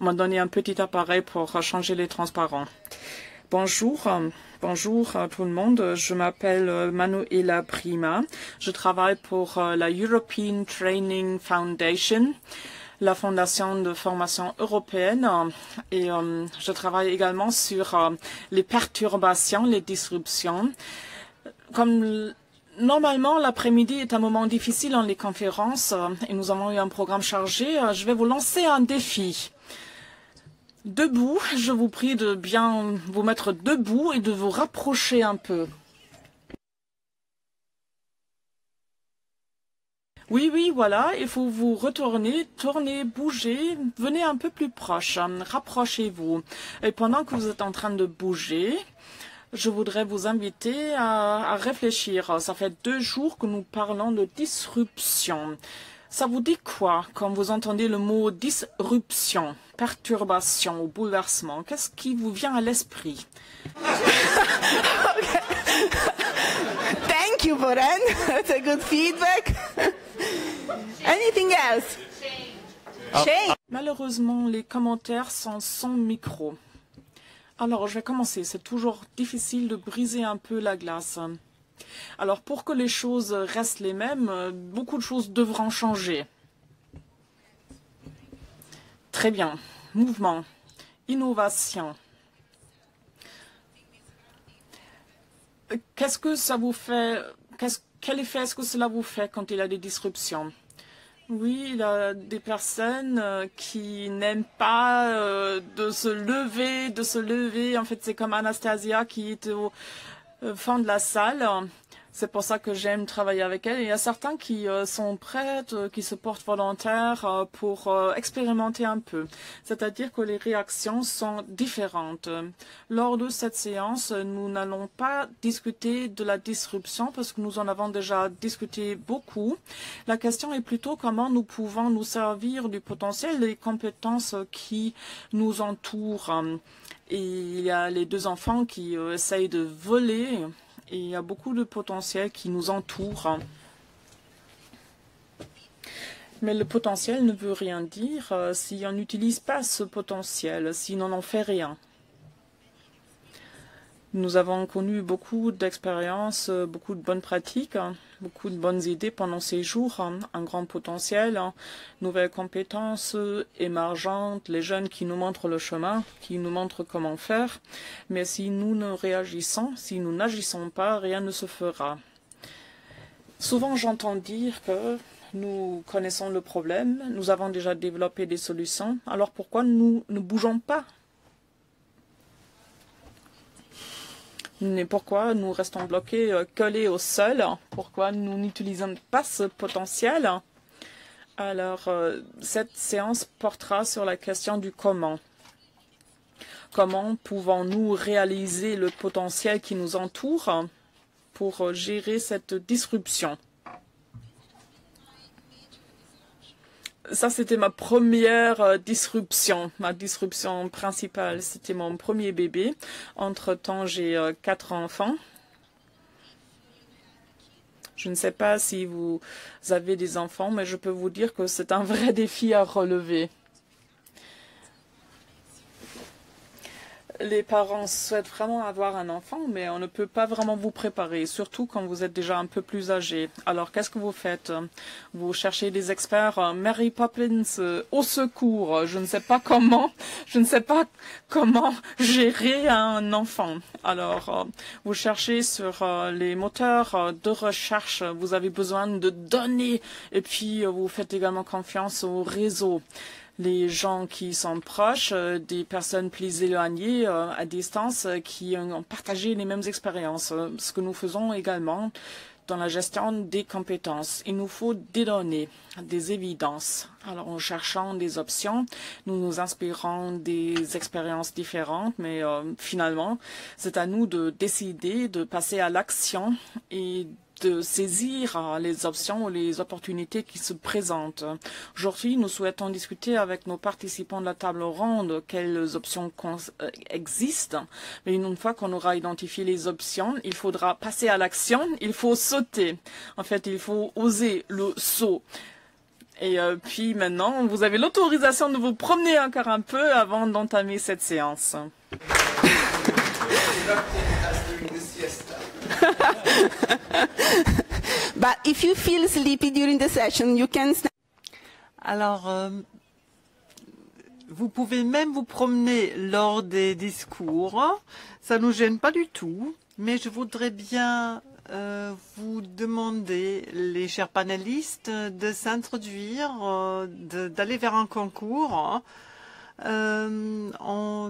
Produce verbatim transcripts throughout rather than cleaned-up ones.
m'a donné un petit appareil pour changer les transparents. Bonjour, euh, bonjour à tout le monde. Je m'appelle euh, Manuela Prima. Je travaille pour euh, la European Training Foundation, la fondation de formation européenne, euh, et euh, je travaille également sur euh, les perturbations, les disruptions. Comme normalement, l'après-midi est un moment difficile dans les conférences euh, et nous avons eu un programme chargé, euh, je vais vous lancer un défi. Debout, je vous prie de bien vous mettre debout et de vous rapprocher un peu. Oui, oui, voilà, il faut vous retourner, tourner, bouger, venez un peu plus proche, rapprochez-vous. Et pendant que vous êtes en train de bouger, je voudrais vous inviter à, à réfléchir. Ça fait deux jours que nous parlons de disruption. Ça vous dit quoi quand vous entendez le mot disruption, perturbation ou bouleversement? Qu'est-ce qui vous vient à l'esprit? Okay. Thank you, Boran. That's a good feedback. Anything else? Change. Malheureusement, les commentaires sont sans micro. Alors, je vais commencer. C'est toujours difficile de briser un peu la glace. Alors, pour que les choses restent les mêmes, beaucoup de choses devront changer. Très bien. Mouvement, innovation. Qu'est-ce que ça vous fait? Quel effet est-ce que cela vous fait quand il y a des disruptions? Oui, il y a des personnes euh, qui n'aiment pas euh, de se lever, de se lever. En fait, c'est comme Anastasia qui est au euh, fond de la salle. C'est pour ça que j'aime travailler avec elle. Et il y a certains qui euh, sont prêts, euh, qui se portent volontaires euh, pour euh, expérimenter un peu. C'est-à-dire que les réactions sont différentes. Lors de cette séance, nous n'allons pas discuter de la disruption parce que nous en avons déjà discuté beaucoup. La question est plutôt comment nous pouvons nous servir du potentiel des compétences qui nous entourent. Et il y a les deux enfants qui euh, essayent de voler. Et il y a beaucoup de potentiel qui nous entoure. Mais le potentiel ne veut rien dire euh, si on n'utilise pas ce potentiel, si on n'en fait rien. Nous avons connu beaucoup d'expériences, beaucoup de bonnes pratiques, beaucoup de bonnes idées pendant ces jours, un grand potentiel, nouvelles compétences émergentes, les jeunes qui nous montrent le chemin, qui nous montrent comment faire. Mais si nous ne réagissons, si nous n'agissons pas, rien ne se fera. Souvent, j'entends dire que nous connaissons le problème, nous avons déjà développé des solutions, alors pourquoi nous ne bougeons pas ? Mais pourquoi nous restons bloqués, euh, collés au sol? Pourquoi nous n'utilisons pas ce potentiel? Alors, euh, cette séance portera sur la question du comment. Comment pouvons-nous réaliser le potentiel qui nous entoure pour euh, gérer cette disruption? Ça, c'était ma première euh, disruption, ma disruption principale. C'était mon premier bébé. Entre-temps, j'ai euh, quatre enfants. Je ne sais pas si vous avez des enfants, mais je peux vous dire que c'est un vrai défi à relever. Les parents souhaitent vraiment avoir un enfant, mais on ne peut pas vraiment vous préparer, surtout quand vous êtes déjà un peu plus âgé. Alors, qu'est-ce que vous faites? Vous cherchez des experts. Mary Poppins, euh, au secours. Je ne sais pas comment, je ne sais pas comment gérer un enfant. Alors, euh, vous cherchez sur euh, les moteurs euh, de recherche. Vous avez besoin de données, et puis euh, vous faites également confiance au réseau. Les gens qui sont proches, euh, des personnes plus éloignées euh, à distance euh, qui ont partagé les mêmes expériences. Euh, ce que nous faisons également dans la gestion des compétences. Il nous faut des données, des évidences. Alors, en cherchant des options, nous nous inspirons des expériences différentes, mais euh, finalement, c'est à nous de décider, de passer à l'action et de saisir les options ou les opportunités qui se présentent. Aujourd'hui, nous souhaitons discuter avec nos participants de la table ronde quelles options existent. Mais une fois qu'on aura identifié les options, il faudra passer à l'action, il faut sauter. En fait, il faut oser le saut. Et euh, puis maintenant, vous avez l'autorisation de vous promener encore un peu avant d'entamer cette séance. But if you feel sleepy during the session, you can. Alors, euh, vous pouvez même vous promener lors des discours. Ça ne nous gêne pas du tout. Mais je voudrais bien euh, vous demander, les chers panélistes, de s'introduire, euh, d'aller vers un concours. Hein. Euh, on,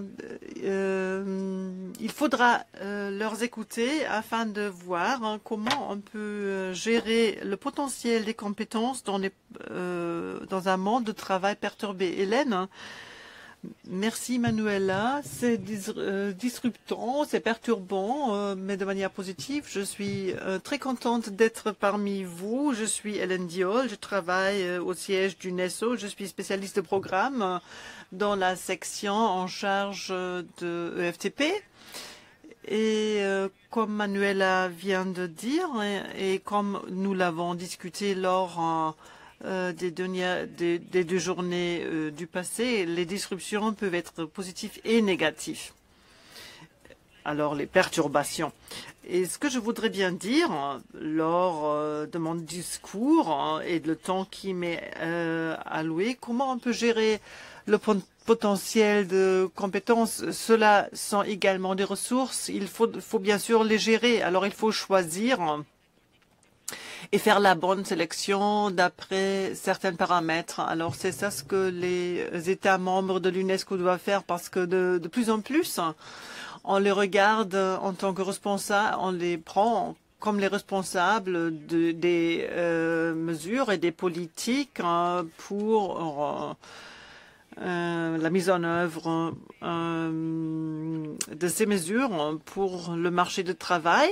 euh, il faudra euh, leur écouter afin de voir hein, comment on peut gérer le potentiel des compétences dans, les, euh, dans un monde de travail perturbé. Hélène, merci Manuela, c'est dis euh, disruptant, c'est perturbant, euh, mais de manière positive. Je suis euh, très contente d'être parmi vous. Je suis Hélène Diol, je travaille euh, au siège du N E S O, je suis spécialiste de programme euh, dans la section en charge de E F T P. Et euh, comme Manuela vient de dire, et, et comme nous l'avons discuté lors euh, des, dernières, des, des deux journées euh, du passé, les disruptions peuvent être positives et négatives. Alors, les perturbations. Et ce que je voudrais bien dire lors euh, de mon discours hein, et de le temps qui m'est euh, alloué, comment on peut gérer le potentiel de compétences. Cela sont également des ressources. Il faut, faut bien sûr les gérer. Alors, il faut choisir et faire la bonne sélection d'après certains paramètres. Alors, c'est ça ce que les États membres de l'UNESCO doivent faire parce que de, de plus en plus, on les regarde en tant que responsables, on les prend comme les responsables de, des euh, mesures et des politiques hein, pour euh, euh, la mise en œuvre euh, de ces mesures pour le marché du travail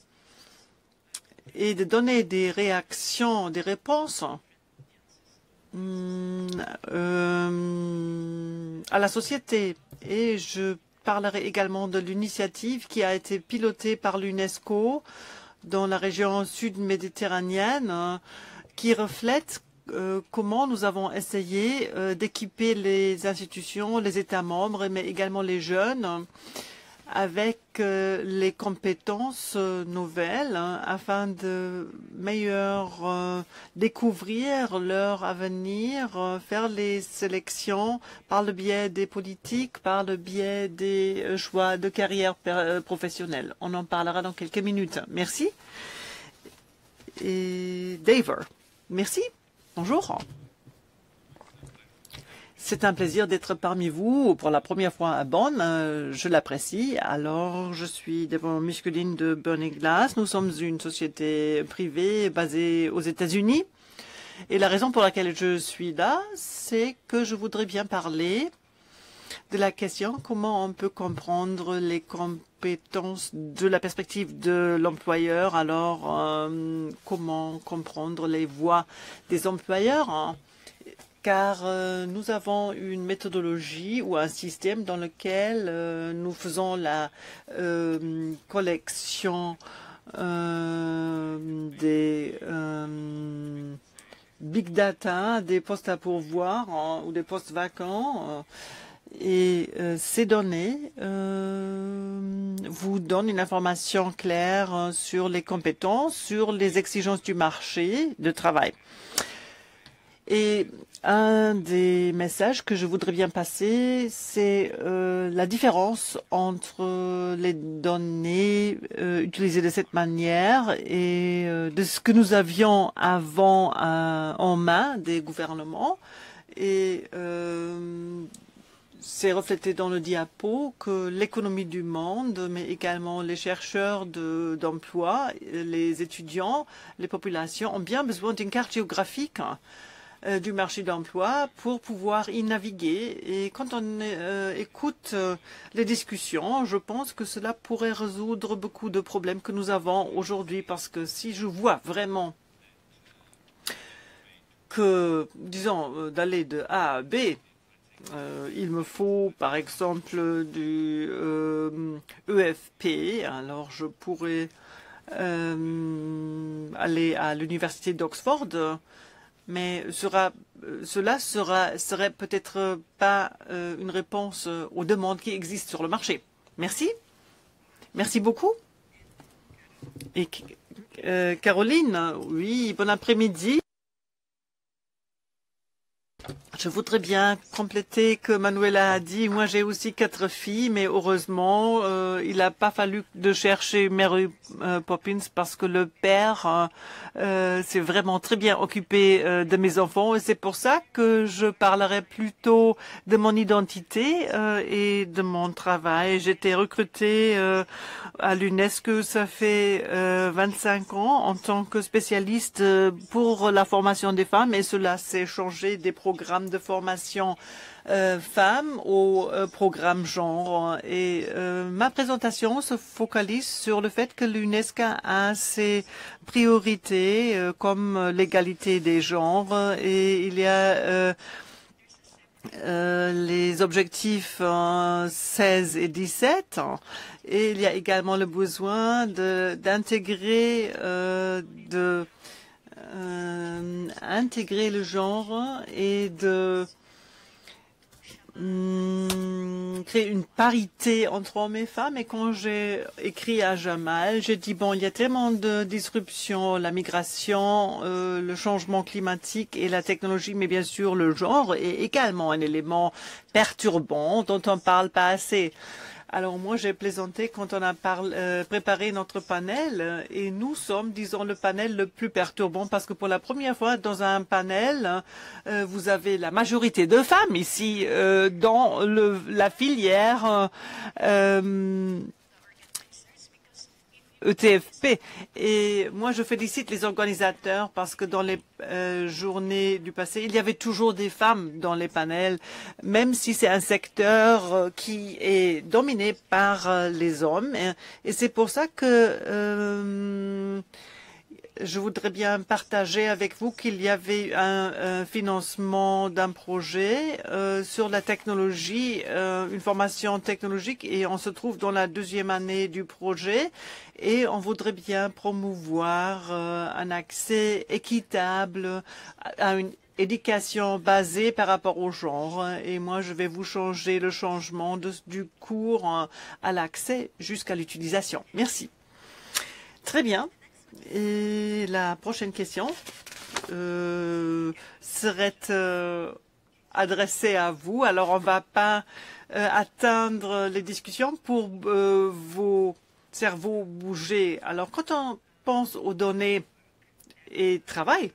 et de donner des réactions, des réponses euh, à la société. Et je parlerai également de l'initiative qui a été pilotée par l'UNESCO dans la région sud-méditerranéenne, euh, qui reflète euh, comment nous avons essayé euh, d'équiper les institutions, les États membres, mais également les jeunes, euh, avec euh, les compétences euh, nouvelles hein, afin de meilleur euh, découvrir leur avenir, euh, faire les sélections par le biais des politiques, par le biais des euh, choix de carrière euh, professionnelle. On en parlera dans quelques minutes. Merci. Et Daver, merci. Bonjour. C'est un plaisir d'être parmi vous pour la première fois à Bonn. Euh, je l'apprécie. Alors, je suis Deborah Muscudine de Burning Glass. Nous sommes une société privée basée aux États-Unis. Et la raison pour laquelle je suis là, c'est que je voudrais bien parler de la question comment on peut comprendre les compétences de la perspective de l'employeur. Alors, euh, comment comprendre les voix des employeurs hein, car euh, nous avons une méthodologie ou un système dans lequel euh, nous faisons la euh, collection euh, des euh, big data, des postes à pourvoir hein, ou des postes vacants. Euh, Et euh, ces données euh, vous donnent une information claire euh, sur les compétences, sur les exigences du marché de travail. Et un des messages que je voudrais bien passer, c'est euh, la différence entre les données euh, utilisées de cette manière et euh, de ce que nous avions avant euh, en main des gouvernements. Et euh, c'est reflété dans le diapo que l'économie du monde, mais également les chercheurs de, d'emploi, les étudiants, les populations ont bien besoin d'une carte géographique hein, euh, du marché d'emploi pour pouvoir y naviguer. Et quand on euh, écoute euh, les discussions, je pense que cela pourrait résoudre beaucoup de problèmes que nous avons aujourd'hui, parce que si je vois vraiment que, disons, euh, d'aller de A à B, Euh, il me faut par exemple du euh, E F P, alors je pourrais euh, aller à l'université d'Oxford mais sera, euh, cela sera, serait peut-être pas euh, une réponse euh, aux demandes qui existent sur le marché. Merci. Merci beaucoup. Et euh, Caroline, oui, bon après-midi. Je voudrais bien compléter que Manuela a dit. Moi, j'ai aussi quatre filles, mais heureusement, euh, il n'a pas fallu de chercher Mary euh, Poppins parce que le père euh, s'est vraiment très bien occupé euh, de mes enfants. Et c'est pour ça que je parlerai plutôt de mon identité euh, et de mon travail. J'étais recrutée euh, à l'UNESCO, ça fait euh, vingt-cinq ans, en tant que spécialiste pour la formation des femmes. Et cela s'est changé des programmes de formation euh, femmes au euh, programme genre. Et euh, ma présentation se focalise sur le fait que l'UNESCO a ses priorités euh, comme l'égalité des genres et il y a euh, euh, les objectifs euh, seize et dix-sept et il y a également le besoin d'intégrer euh, de Euh, intégrer le genre et de hum, créer une parité entre hommes et femmes. Et quand j'ai écrit à Jamal, j'ai dit, bon, il y a tellement de disruptions, la migration, euh, le changement climatique et la technologie, mais bien sûr le genre est également un élément perturbant dont on ne parle pas assez. Alors moi, j'ai plaisanté quand on a parlé, euh, préparé notre panel euh, et nous sommes, disons, le panel le plus perturbant parce que pour la première fois dans un panel, euh, vous avez la majorité de femmes ici euh, dans le, la filière euh, E T F P. Et moi, je félicite les organisateurs parce que dans les euh, journées du passé, il y avait toujours des femmes dans les panels, même si c'est un secteur euh, qui est dominé par euh, les hommes. Et, et c'est pour ça que euh, je voudrais bien partager avec vous qu'il y avait un, un financement d'un projet euh, sur la technologie, euh, une formation technologique, et on se trouve dans la deuxième année du projet et on voudrait bien promouvoir euh, un accès équitable à une éducation basée par rapport au genre. Et moi, je vais vous changer le changement de, du cours à l'accès jusqu'à l'utilisation. Merci. Très bien. Et la prochaine question euh, serait euh, adressée à vous. Alors, on ne va pas euh, atteindre les discussions pour euh, vos cerveaux bouger. Alors, quand on pense aux données et travail,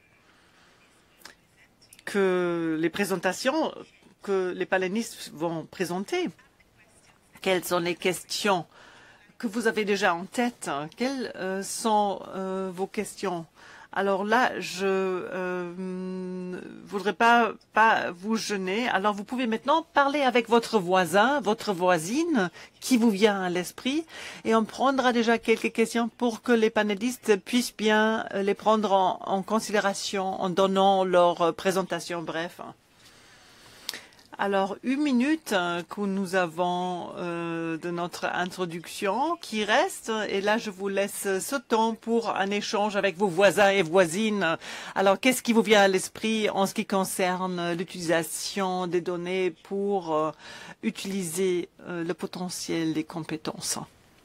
que les présentations que les panélistes vont présenter, quelles sont les questions que vous avez déjà en tête? Quelles euh, sont euh, vos questions? Alors là, je euh, voudrais pas pas vous gêner. Alors vous pouvez maintenant parler avec votre voisin, votre voisine, qui vous vient à l'esprit, et on prendra déjà quelques questions pour que les panélistes puissent bien les prendre en, en considération en donnant leur présentation bref. Alors, une minute que nous avons euh, de notre introduction qui reste. Et là, je vous laisse ce temps pour un échange avec vos voisins et voisines. Alors, qu'est-ce qui vous vient à l'esprit en ce qui concerne l'utilisation des données pour euh, utiliser euh, le potentiel des compétences?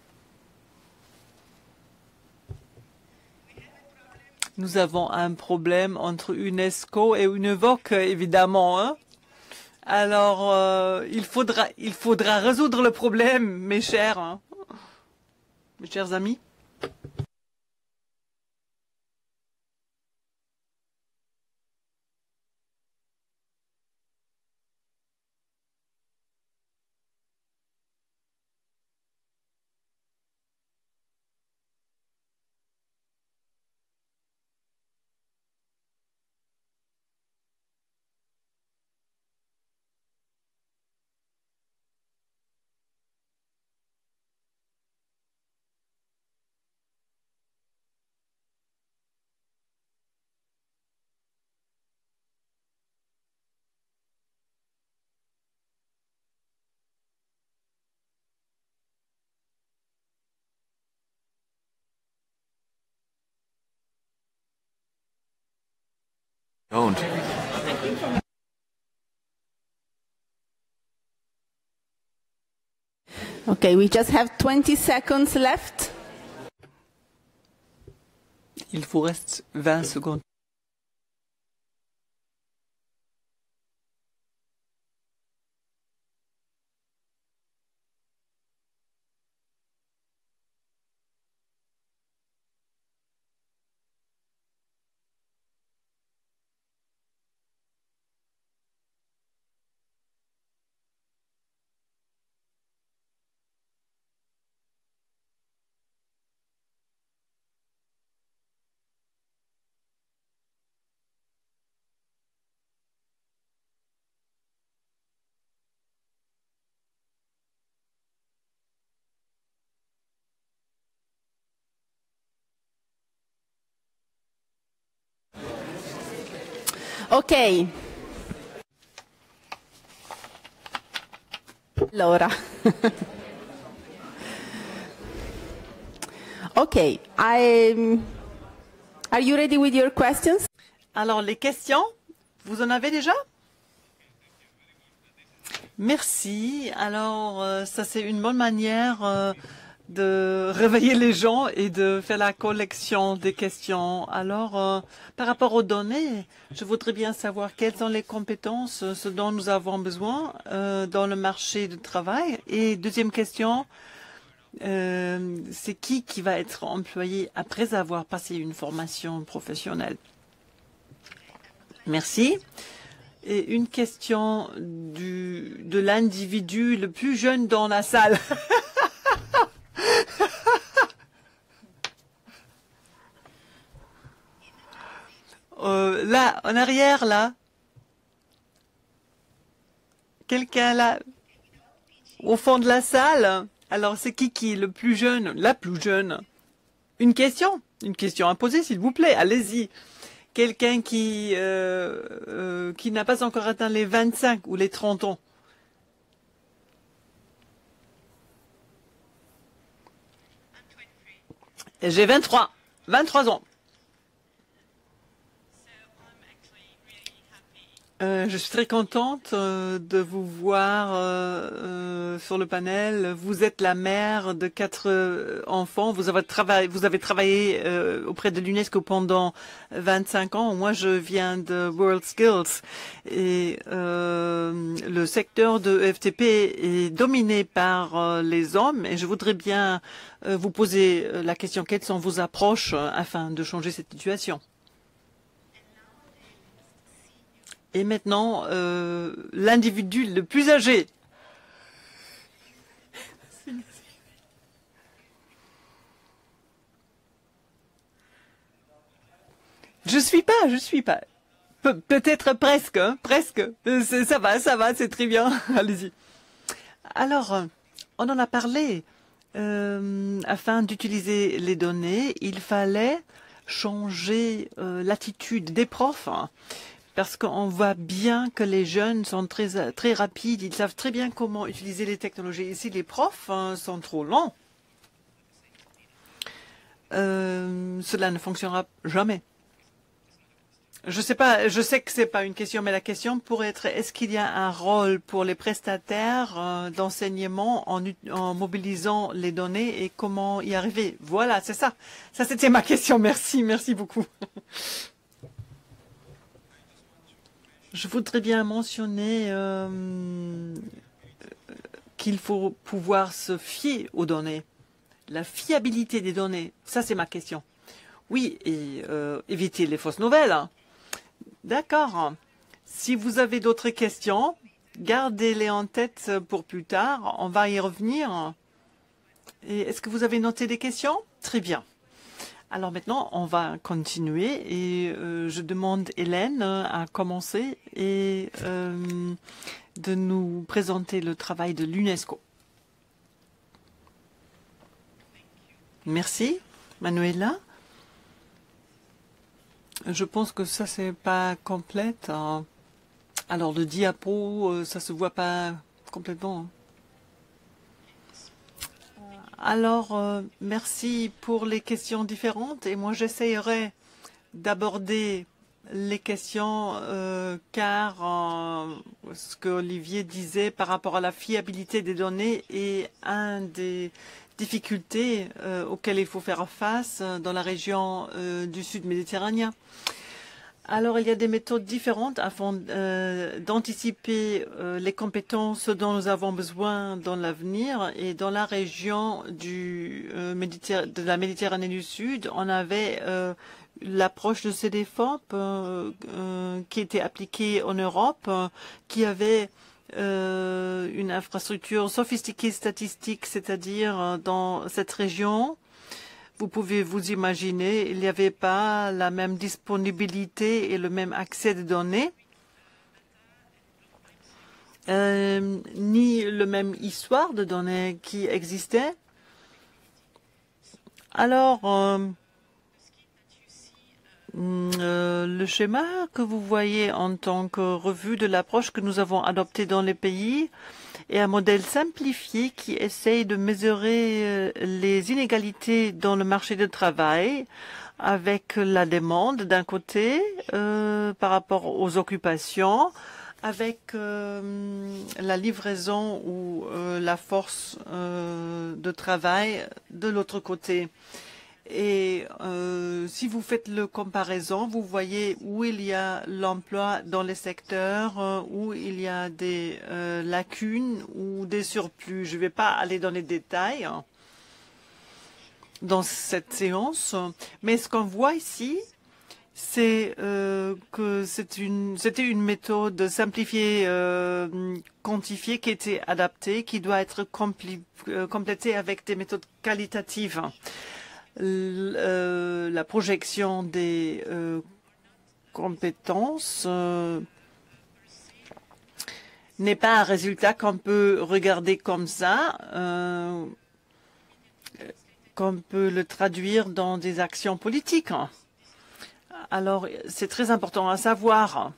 Nous avons un problème entre UNESCO et Univoc, évidemment, hein? Alors, euh, il faudra, il faudra résoudre le problème, mes chers, hein, mes chers amis. Don't. Okay, we just have twenty seconds left. Il vous reste vingt secondes. Ok. Allora. Ok. I, are you ready with your questions? Alors, les questions, vous en avez déjà? Merci. Alors, euh, ça c'est une bonne manière euh, de réveiller les gens et de faire la collection des questions. Alors, euh, par rapport aux données, je voudrais bien savoir quelles sont les compétences, euh, ce dont nous avons besoin euh, dans le marché du travail. Et deuxième question, euh, c'est qui qui va être employé après avoir passé une formation professionnelle? Merci. Et une question du, de l'individu le plus jeune dans la salle. euh, là, en arrière, là. Quelqu'un là, au fond de la salle. Alors, c'est qui qui est le plus jeune, la plus jeune? Une question, une question à poser, s'il vous plaît. Allez-y. Quelqu'un qui, euh, euh, qui n'a pas encore atteint les vingt-cinq ou les trente ans. J'ai vingt-trois, vingt-trois ans. Euh, je suis très contente euh, de vous voir euh, euh, sur le panel. Vous êtes la mère de quatre euh, enfants. Vous avez travaillé, vous avez travaillé euh, auprès de l'UNESCO pendant vingt-cinq ans. Moi, je viens de World Skills et euh, le secteur de E F T P est dominé par euh, les hommes. Et je voudrais bien euh, vous poser la question, quelles sont vos approches euh, afin de changer cette situation? Et maintenant, euh, l'individu le plus âgé. Je suis pas, je suis pas. Pe- peut-être presque, hein, presque. Euh, ça va, ça va, c'est très bien. Allez-y. Alors, euh, on en a parlé. Euh, afin d'utiliser les données, il fallait changer euh, l'attitude des profs. Hein. Parce qu'on voit bien que les jeunes sont très, très rapides, ils savent très bien comment utiliser les technologies. Ici, les profs hein, sont trop lents. Euh, cela ne fonctionnera jamais. Je sais pas, je sais que c'est pas une question, mais la question pourrait être, est-ce qu'il y a un rôle pour les prestataires euh, d'enseignement en, en mobilisant les données et comment y arriver? Voilà, c'est ça. Ça, c'était ma question. Merci, merci beaucoup. Je voudrais bien mentionner euh, qu'il faut pouvoir se fier aux données. La fiabilité des données, ça c'est ma question. Oui, et euh, éviter les fausses nouvelles. Hein. D'accord. Si vous avez d'autres questions, gardez-les en tête pour plus tard. On va y revenir. Et est-ce que vous avez noté des questions? Très bien. Alors maintenant, on va continuer et euh, je demande Hélène à commencer et euh, de nous présenter le travail de l'UNESCO. Merci, Manuela. Je pense que ça, c'est pas complète. Hein. Alors, le diapo, euh, ça se voit pas complètement. Hein. Alors, euh, merci pour les questions différentes et moi j'essayerai d'aborder les questions, euh, car euh, ce que Olivier disait par rapport à la fiabilité des données est un des difficultés euh, auxquelles il faut faire face dans la région euh, du sud méditerranéen. Alors, il y a des méthodes différentes afin euh, d'anticiper euh, les compétences dont nous avons besoin dans l'avenir. Et dans la région du, euh, Méditerr- de la Méditerranée du Sud, on avait euh, l'approche de C D F O P euh, euh, qui était appliquée en Europe, euh, qui avait euh, une infrastructure sophistiquée statistique, c'est-à-dire euh, dans cette région. Vous pouvez vous imaginer, il n'y avait pas la même disponibilité et le même accès de données, euh, ni le même histoire de données qui existait. Alors, euh, euh, le schéma que vous voyez en tant que revue de l'approche que nous avons adoptée dans les pays est un modèle simplifié qui essaye de mesurer les inégalités dans le marché du travail avec la demande d'un côté euh, par rapport aux occupations, avec euh, la livraison ou euh, la force euh, de travail de l'autre côté. Et euh, si vous faites le comparaison, vous voyez où il y a l'emploi dans les secteurs, euh, où il y a des euh, lacunes ou des surplus. Je ne vais pas aller dans les détails hein, dans cette séance, mais ce qu'on voit ici, c'est euh, que c'est une, c'était une méthode simplifiée, euh, quantifiée, qui était adaptée, qui doit être compli- euh, complétée avec des méthodes qualitatives. Euh, la projection des euh, compétences euh, n'est pas un résultat qu'on peut regarder comme ça, euh, qu'on peut le traduire dans des actions politiques. Alors, c'est très important à savoir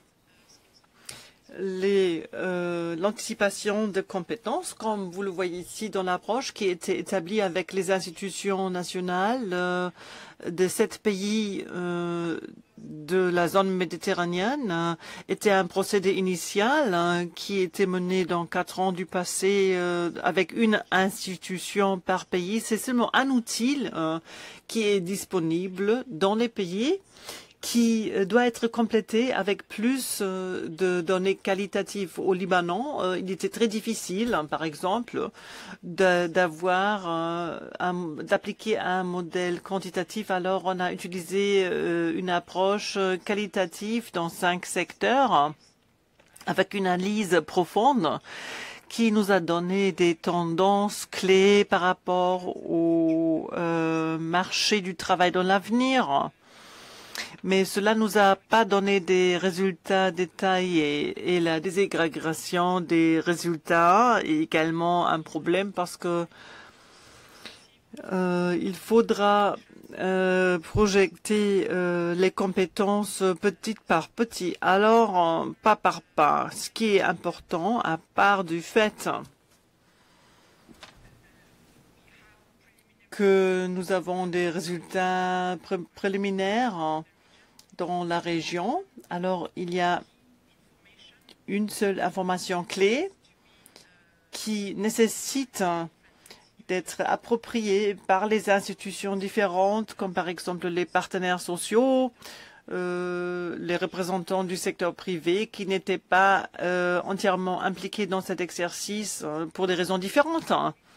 les, euh, l'anticipation de compétences, comme vous le voyez ici dans l'approche qui a été établie avec les institutions nationales euh, de sept pays euh, de la zone méditerranéenne, euh, était un procédé initial euh, qui était mené dans quatre ans du passé euh, avec une institution par pays. C'est seulement un outil euh, qui est disponible dans les pays, qui doit être complété avec plus de données qualitatives. Au Libanon, il était très difficile, par exemple, d'avoir, d'appliquer un modèle quantitatif. Alors, on a utilisé une approche qualitative dans cinq secteurs, avec une analyse profonde qui nous a donné des tendances clés par rapport au euh, marché du travail dans l'avenir. Mais cela ne nous a pas donné des résultats détaillés et la désagrégation des résultats est également un problème parce que euh, il faudra euh, projeter euh, les compétences petit par petit, alors euh, pas par pas. Ce qui est important, à part du fait que nous avons des résultats pré préliminaires dans la région. Alors, il y a une seule information clé qui nécessite d'être appropriée par les institutions différentes, comme par exemple les partenaires sociaux, euh, les représentants du secteur privé qui n'étaient pas euh, entièrement impliqués dans cet exercice euh, pour des raisons différentes.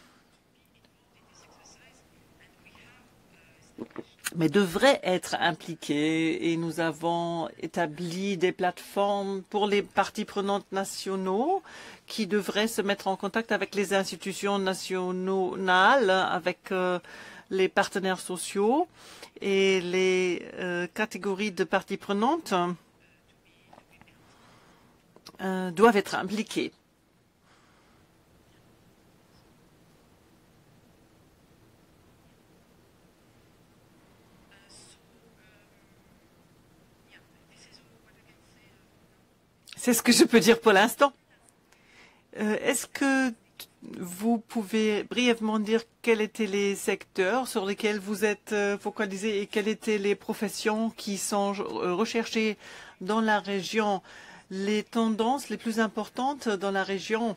Mais devraient être impliqués et nous avons établi des plateformes pour les parties prenantes nationaux qui devraient se mettre en contact avec les institutions nationales, avec euh, les partenaires sociaux et les euh, catégories de parties prenantes euh, doivent être impliquées. C'est ce que je peux dire pour l'instant. Euh, Est-ce que vous pouvez brièvement dire quels étaient les secteurs sur lesquels vous êtes focalisés et quelles étaient les professions qui sont recherchées dans la région, les tendances les plus importantes dans la région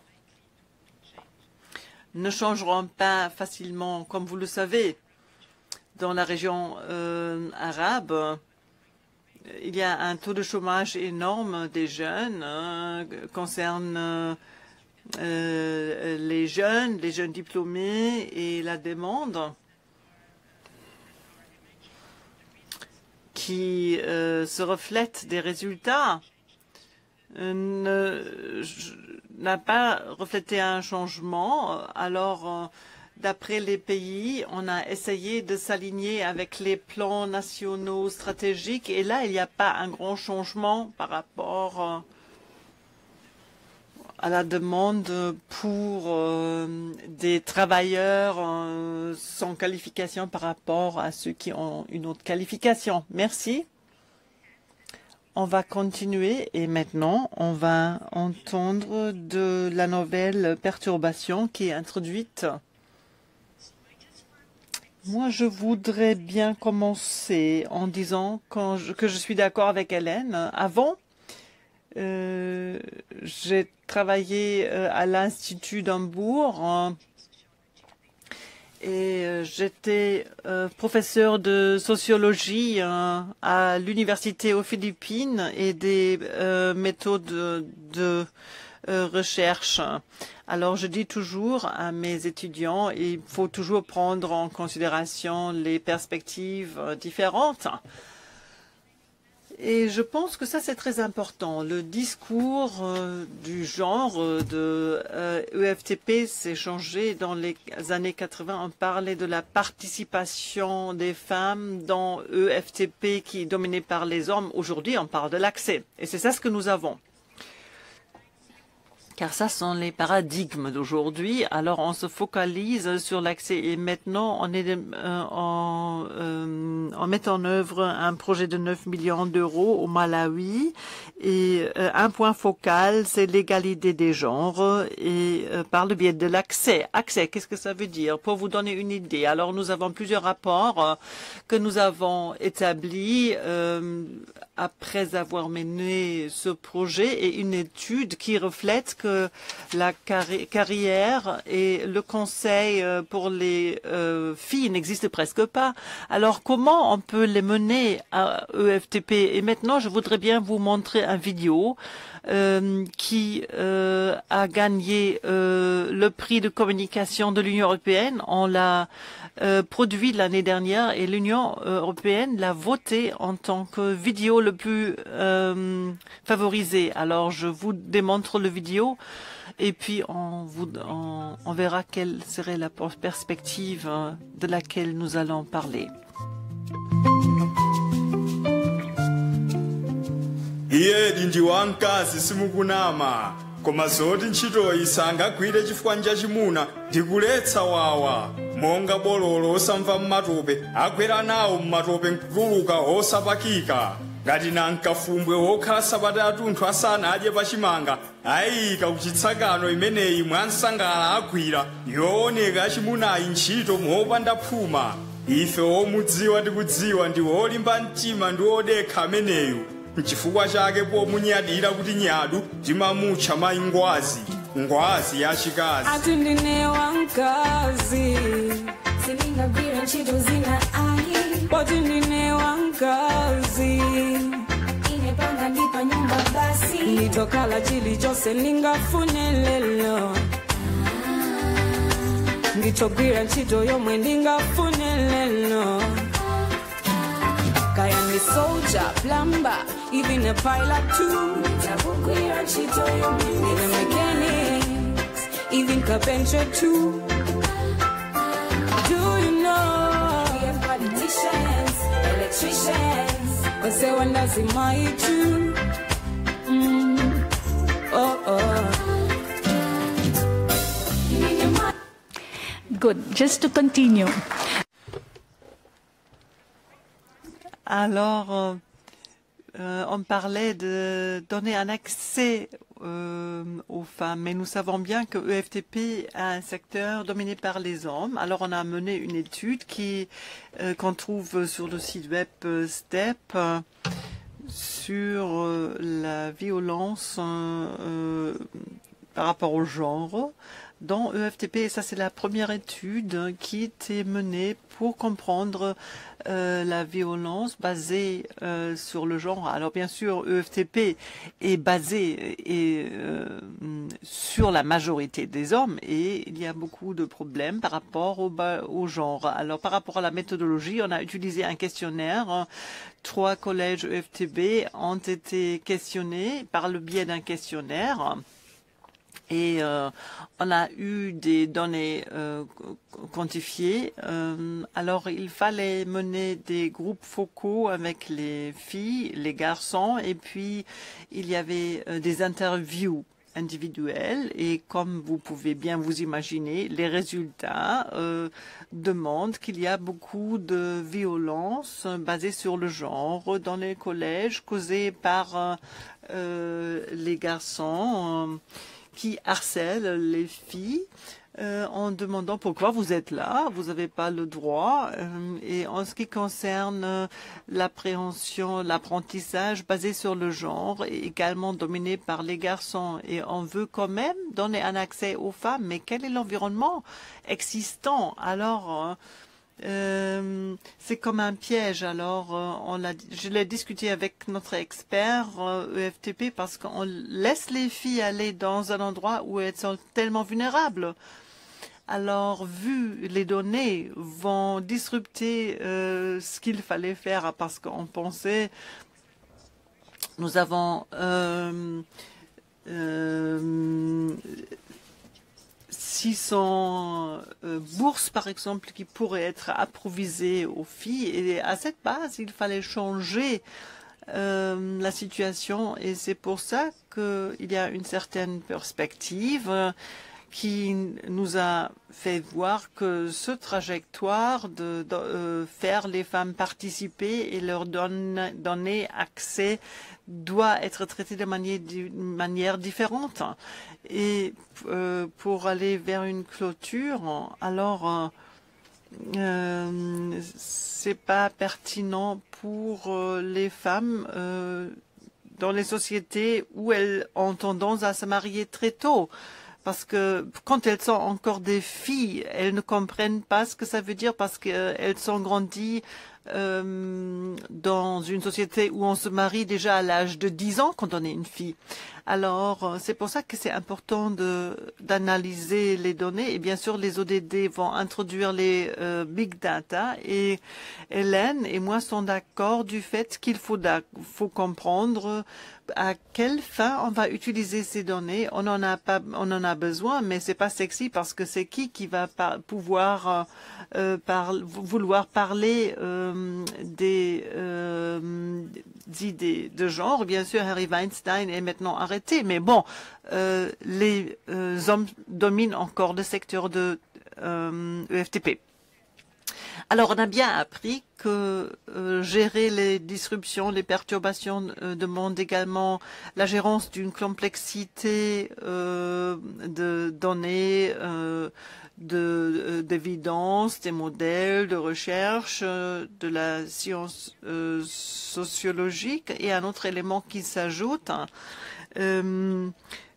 ne changeront pas facilement, comme vous le savez. Dans la région euh, arabe, il y a un taux de chômage énorme des jeunes, euh, concerne euh, euh, les jeunes, les jeunes diplômés et la demande qui euh, se reflète des résultats euh, n'a pas reflété un changement. Alors, euh, d'après les pays, on a essayé de s'aligner avec les plans nationaux stratégiques et là, il n'y a pas un grand changement par rapport euh, à la demande pour euh, des travailleurs euh, sans qualification par rapport à ceux qui ont une autre qualification. Merci. On va continuer et maintenant, on va entendre de la nouvelle perturbation qui est introduite. Moi, je voudrais bien commencer en disant quand je, que je suis d'accord avec Hélène. Avant, euh, j'ai travaillé euh, à l'Institut d'Hambourg euh, et euh, j'étais euh, professeur de sociologie euh, à l'université aux Philippines et des euh, méthodes de, de euh, recherche. Alors, je dis toujours à mes étudiants, il faut toujours prendre en considération les perspectives euh, différentes. Et je pense que ça, c'est très important. Le discours euh, du genre euh, de euh, E F T P s'est changé dans les années quatre-vingt. On parlait de la participation des femmes dans E F T P qui est dominée par les hommes. Aujourd'hui, on parle de l'accès. Et c'est ça ce que nous avons. Car ça sont les paradigmes d'aujourd'hui. Alors, on se focalise sur l'accès et maintenant, on, est, euh, en, euh, on met en œuvre un projet de neuf millions d'euros au Malawi. Et euh, un point focal, c'est l'égalité des genres et euh, par le biais de l'accès. Accès, qu'est-ce que ça veut dire? Pour vous donner une idée, alors nous avons plusieurs rapports euh, que nous avons établis euh, après avoir mené ce projet et une étude qui reflète que que la carri carrière et le conseil pour les euh, filles n'existent presque pas. Alors, comment on peut les mener à E F T P? Et maintenant, je voudrais bien vous montrer une vidéo euh, qui euh, a gagné euh, le prix de communication de l'Union européenne. On l'a euh, produit l'année dernière et l'Union européenne l'a voté en tant que vidéo le plus euh, favorisé. Alors, je vous démontre le vidéo. Et puis, on, vous, on, on verra quelle serait la perspective de laquelle nous allons parler. Iye dinji wankazi simukunama koma zoti ntchito isangagwire chifukwa chachimuna ndikuletsa wawa monga bololo osamva mmatope agwera nawo mmatope nkutuluka osapakika ngati nankafumbwe wokhala sabata atunthu asana adye pachimanga ayika kuchitsakano imeneyi mwansangala agwira yooneka achimunayi ntchito mopanda phuma. Ife omudziwa tikudziwa ndi olimba mtima ndi odekha ameneyu n'chifukwa chake pomunyadira kuti nyadu timamutcha mayi ngwazi ngwazi yachikazi. Ati ndine wankazi siningagwira ntchito zina ayi poti ndine wankazi inepanga ndipa nyumba basi nitokala chilichonse ningafune lelo ngitogwira ntchito yomwe ndingafune lelo. Kaya ni soldier, plumber, even a pilot too. Nitagwira ntchito yomwe even mechanics, even carpenter too. Do you know we have politicians, electricians, cause they want us in my too. Mm. Oh oh. Good. Just to continue. Alors, euh, on parlait de donner un accès euh, aux femmes, mais nous savons bien que E F T P a un secteur dominé par les hommes. Alors on a mené une étude qui euh, qu'on trouve sur le site web euh, STEP euh, sur euh, la violence euh, euh, par rapport au genre dans E F T P. Et ça, c'est la première étude qui était menée pour comprendre euh, la violence basée euh, sur le genre. Alors, bien sûr, E F T P est basé et, euh, sur la majorité des hommes et il y a beaucoup de problèmes par rapport au, au genre. Alors, par rapport à la méthodologie, on a utilisé un questionnaire. Trois collèges E F T B ont été questionnés par le biais d'un questionnaire. Et euh, on a eu des données euh, quantifiées. Euh, alors, il fallait mener des groupes focaux avec les filles, les garçons, et puis il y avait euh, des interviews individuelles. Et comme vous pouvez bien vous imaginer, les résultats euh, demandent qu'il y a beaucoup de violences basées sur le genre dans les collèges, causées par euh, les garçons. Euh, qui harcèlent les filles euh, en demandant pourquoi vous êtes là, vous n'avez pas le droit. Euh, et en ce qui concerne euh, l'appréhension, l'apprentissage basé sur le genre est également dominé par les garçons. Et on veut quand même donner un accès aux femmes. Mais quel est l'environnement existant? Alors, euh, Euh, c'est comme un piège. Alors, euh, on l'a, je l'ai discuté avec notre expert euh, E F T P parce qu'on laisse les filles aller dans un endroit où elles sont tellement vulnérables. Alors, vu les données vont disrupter euh, ce qu'il fallait faire parce qu'on pensait, nous avons euh, euh, six cents euh, bourses, par exemple, qui pourraient être approvisées aux filles. Et à cette base, il fallait changer euh, la situation. Et c'est pour ça qu'il y a une certaine perspective euh, qui nous a fait voir que ce trajectoire de, de euh, faire les femmes participer et leur donne, donner accès doit être traité de manière, de manière différente. Et euh, pour aller vers une clôture, alors euh, euh, c'est pas pertinent pour euh, les femmes euh, dans les sociétés où elles ont tendance à se marier très tôt. Parce que quand elles sont encore des filles, elles ne comprennent pas ce que ça veut dire parce qu'elles sont grandies euh, dans une société où on se marie déjà à l'âge de dix ans quand on est une fille. Alors, c'est pour ça que c'est important de, d'analyser les données. Et bien sûr, les O D D vont introduire les euh, big data. Et Hélène et moi sommes d'accord du fait qu'il faut, faut comprendre à quelle fin on va utiliser ces données. On en a pas, on en a besoin, mais c'est pas sexy parce que c'est qui qui va par, pouvoir euh, par, vouloir parler euh, des, euh, des idées de genre. Bien sûr, Harry Weinstein est maintenant arrêté, mais bon, euh, les euh, hommes dominent encore le secteur de euh, E F T P. Alors, on a bien appris que euh, gérer les disruptions, les perturbations euh, demande également la gérance d'une complexité euh, de données, euh, de, d'évidence, des modèles, de recherche, euh, de la science euh, sociologique. Et un autre élément qui s'ajoute, hein, euh,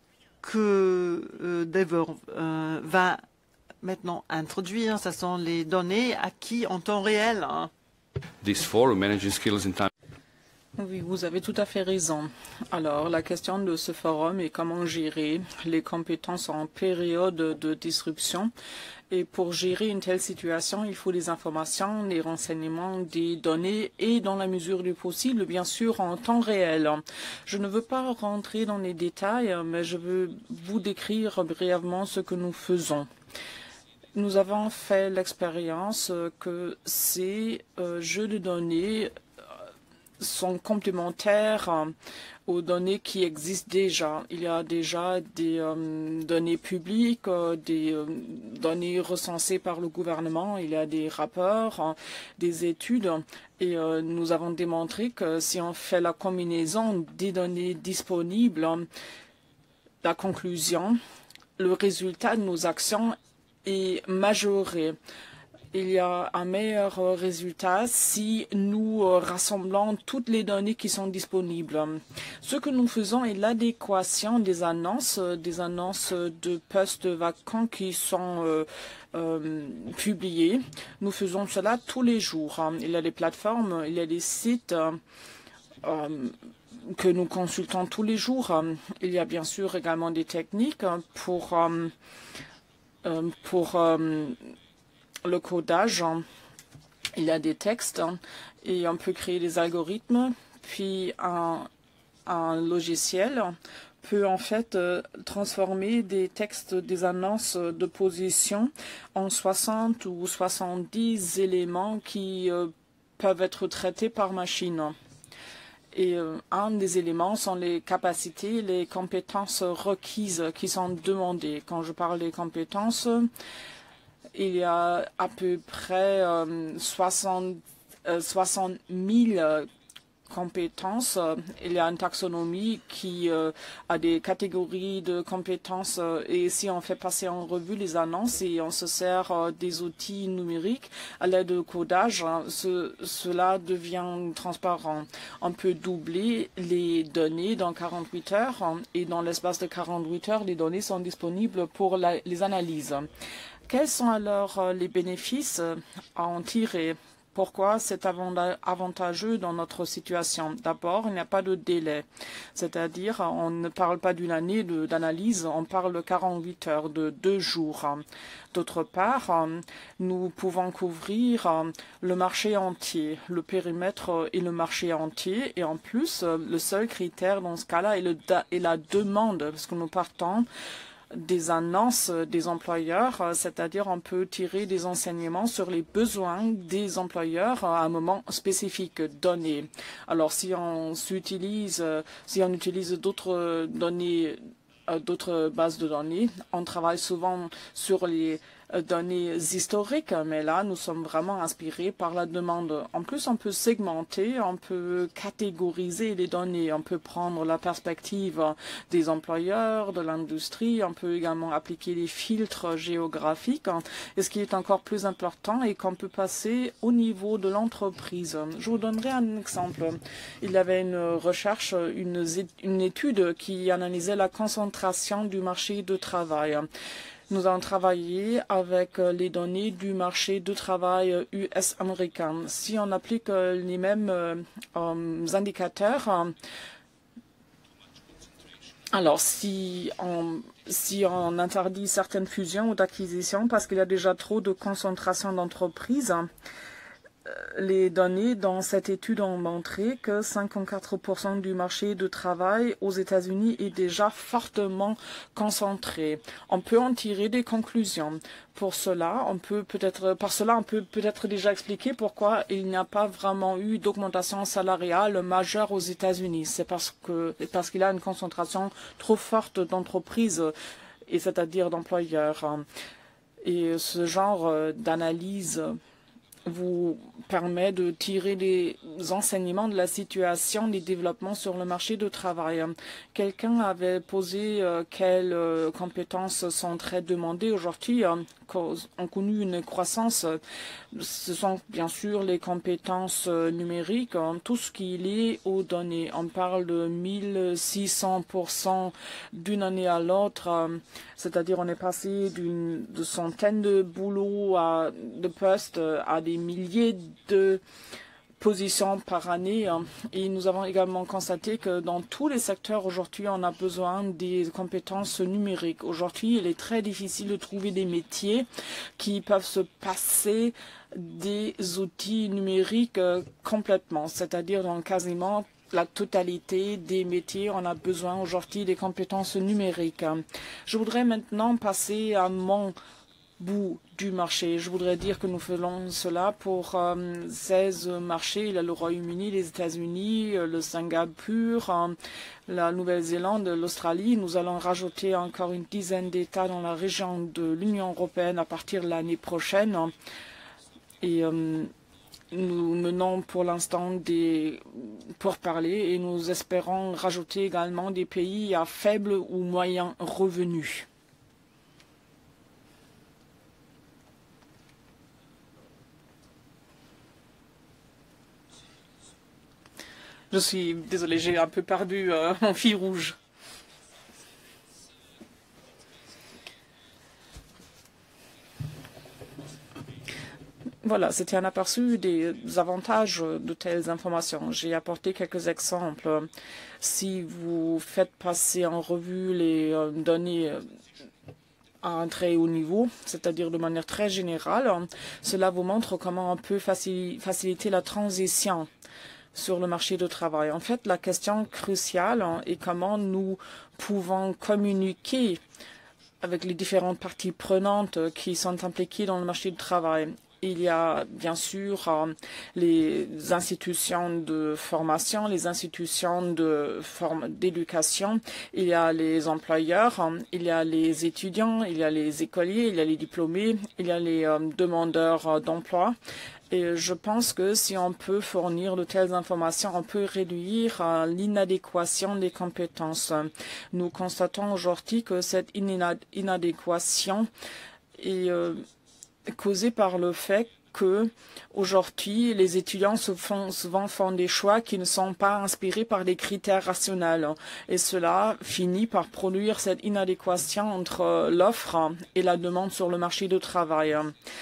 que euh, Dever euh, va maintenant introduire, ce sont les données acquises en temps réel. Hein. This forum, managing skills in time. Oui, vous avez tout à fait raison. Alors, la question de ce forum est comment gérer les compétences en période de disruption. Et pour gérer une telle situation, il faut des informations, des renseignements, des données et, dans la mesure du possible, bien sûr, en temps réel. Je ne veux pas rentrer dans les détails, mais je veux vous décrire brièvement ce que nous faisons. Nous avons fait l'expérience que ces euh, jeux de données sont complémentaires euh, aux données qui existent déjà. Il y a déjà des euh, données publiques, euh, des euh, données recensées par le gouvernement, il y a des rapports, euh, des études, et euh, nous avons démontré que si on fait la combinaison des données disponibles, euh, la conclusion, le résultat de nos actions est majoré. Il y a un meilleur résultat si nous rassemblons toutes les données qui sont disponibles. Ce que nous faisons est l'adéquation des annonces, des annonces de postes vacants qui sont euh, euh, publiées. Nous faisons cela tous les jours. Il y a des plateformes, il y a des sites euh, que nous consultons tous les jours. Il y a bien sûr également des techniques pour, euh, pour euh, le codage. Il y a des textes et on peut créer des algorithmes, puis un, un logiciel peut en fait euh, transformer des textes, des annonces de position en soixante ou soixante-dix éléments qui euh, peuvent être traités par machine. Et euh, un des éléments sont les capacités, les compétences requises qui sont demandées. Quand je parle des compétences, il y a à peu près euh, soixante mille euh, compétences. Il y a une taxonomie qui euh, a des catégories de compétences euh, et si on fait passer en revue les annonces et on se sert euh, des outils numériques à l'aide de codage, hein, ce, cela devient transparent. On peut doubler les données dans quarante-huit heures hein, et dans l'espace de quarante-huit heures, les données sont disponibles pour la, les analyses. Quels sont alors les bénéfices à en tirer? Pourquoi c'est avantageux dans notre situation? D'abord, il n'y a pas de délai, c'est-à-dire on ne parle pas d'une année d'analyse, on parle de quarante-huit heures, de deux jours. D'autre part, nous pouvons couvrir le marché entier, le périmètre et le marché entier. Et en plus, le seul critère dans ce cas-là est, le, est la demande, parce que nous partons des annonces des employeurs, c'est-à-dire on peut tirer des enseignements sur les besoins des employeurs à un moment spécifique donné. Alors si on utilise, si on utilise d'autres données, d'autres bases de données, on travaille souvent sur les données historiques, mais là, nous sommes vraiment inspirés par la demande. En plus, on peut segmenter, on peut catégoriser les données, on peut prendre la perspective des employeurs, de l'industrie, on peut également appliquer des filtres géographiques. Et ce qui est encore plus important est qu'on peut passer au niveau de l'entreprise. Je vous donnerai un exemple. Il y avait une recherche, une, une étude qui analysait la concentration du marché du travail. Nous avons travaillé avec les données du marché du travail U S américain. Si on applique les mêmes euh, indicateurs, alors si on, si on interdit certaines fusions ou d'acquisitions parce qu'il y a déjà trop de concentration d'entreprises, les données dans cette étude ont montré que cinquante-quatre pour cent du marché du travail aux États-Unis est déjà fortement concentré. On peut en tirer des conclusions. Pour cela, on peut peut-être, par cela, on peut peut-être déjà expliquer pourquoi il n'y a pas vraiment eu d'augmentation salariale majeure aux États-Unis. C'est parce que, parce qu'il y a une concentration trop forte d'entreprises, et c'est-à-dire d'employeurs. Et ce genre d'analyse vous permet de tirer des enseignements de la situation des développements sur le marché du travail. Quelqu'un avait posé euh, quelles euh, compétences sont très demandées aujourd'hui, euh, ont connu une croissance. Ce sont bien sûr les compétences euh, numériques, hein, tout ce qui est lié aux données. On parle de mille six cents pour cent d'une année à l'autre, euh, c'est-à-dire on est passé d'une de centaines de boulots à, de postes à des milliers de positions par année. Et nous avons également constaté que dans tous les secteurs aujourd'hui, on a besoin des compétences numériques. Aujourd'hui, il est très difficile de trouver des métiers qui peuvent se passer des outils numériques euh, complètement, c'est-à-dire dans quasiment la totalité des métiers, on a besoin aujourd'hui des compétences numériques. Je voudrais maintenant passer à mon bout du marché. Je voudrais dire que nous faisons cela pour euh, seize marchés. Il y a le Royaume-Uni, les États-Unis, le Singapour, euh, la Nouvelle-Zélande, l'Australie. Nous allons rajouter encore une dizaine d'États dans la région de l'Union européenne à partir de l'année prochaine. Et euh, nous menons pour l'instant des pourparlers et nous espérons rajouter également des pays à faible ou moyen revenu. Je suis désolée, j'ai un peu perdu euh, mon fil rouge. Voilà, c'était un aperçu des avantages de telles informations. J'ai apporté quelques exemples. Si vous faites passer en revue les euh, données euh, à un très haut niveau, c'est-à-dire de manière très générale, cela vous montre comment on peut facil- faciliter la transition sur le marché du travail. En fait, la question cruciale est comment nous pouvons communiquer avec les différentes parties prenantes qui sont impliquées dans le marché du travail. Il y a bien sûr euh, les institutions de formation, les institutions de form- d'éducation, il y a les employeurs, euh, il y a les étudiants, il y a les écoliers, il y a les diplômés, il y a les euh, demandeurs euh, d'emploi. Et je pense que si on peut fournir de telles informations, on peut réduire euh, l'inadéquation des compétences. Nous constatons aujourd'hui que cette inad- inadéquation est euh, causée par le fait que aujourd'hui les étudiants se font, souvent font des choix qui ne sont pas inspirés par des critères rationnels et cela finit par produire cette inadéquation entre l'offre et la demande sur le marché du travail.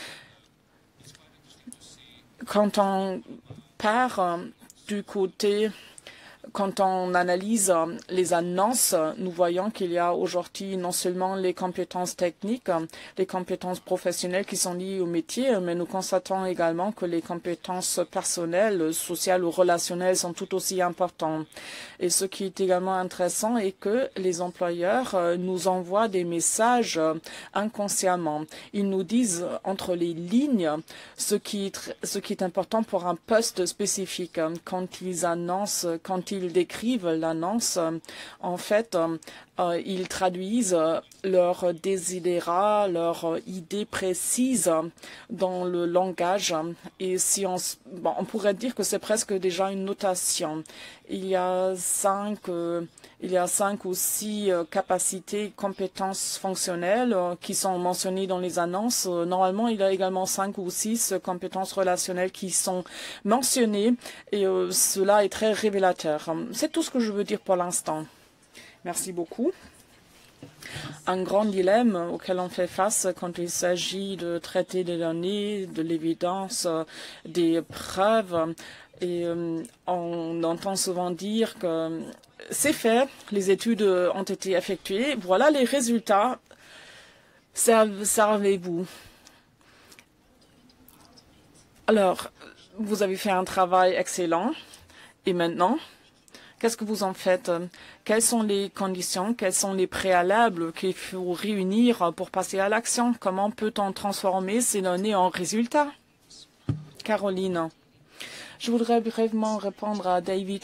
Quand on part du côté Quand on analyse les annonces, nous voyons qu'il y a aujourd'hui non seulement les compétences techniques, les compétences professionnelles qui sont liées au métier, mais nous constatons également que les compétences personnelles, sociales ou relationnelles sont tout aussi importantes. Et ce qui est également intéressant est que les employeurs nous envoient des messages inconsciemment. Ils nous disent entre les lignes ce qui est, ce qui est important pour un poste spécifique. Quand ils annoncent, quand ils Ils décrivent l'annonce, en fait, euh, ils traduisent leurs désidérats, leurs idées précises dans le langage. Et si on, bon, on pourrait dire que c'est presque déjà une notation. Il y a cinq, euh, il y a cinq ou six euh, capacités, compétences fonctionnelles euh, qui sont mentionnées dans les annonces. Euh, normalement, il y a également cinq ou six euh, compétences relationnelles qui sont mentionnées et euh, cela est très révélateur. C'est tout ce que je veux dire pour l'instant. Merci beaucoup. Un grand dilemme auquel on fait face quand il s'agit de traiter des données, de l'évidence, des preuves. Et euh, on entend souvent dire que c'est fait, les études ont été effectuées, voilà les résultats, servez-vous. Alors, vous avez fait un travail excellent, et maintenant, qu'est-ce que vous en faites? Quelles sont les conditions, quels sont les préalables qu'il faut réunir pour passer à l'action? Comment peut-on transformer ces données en résultats? Caroline, je voudrais brièvement répondre à David.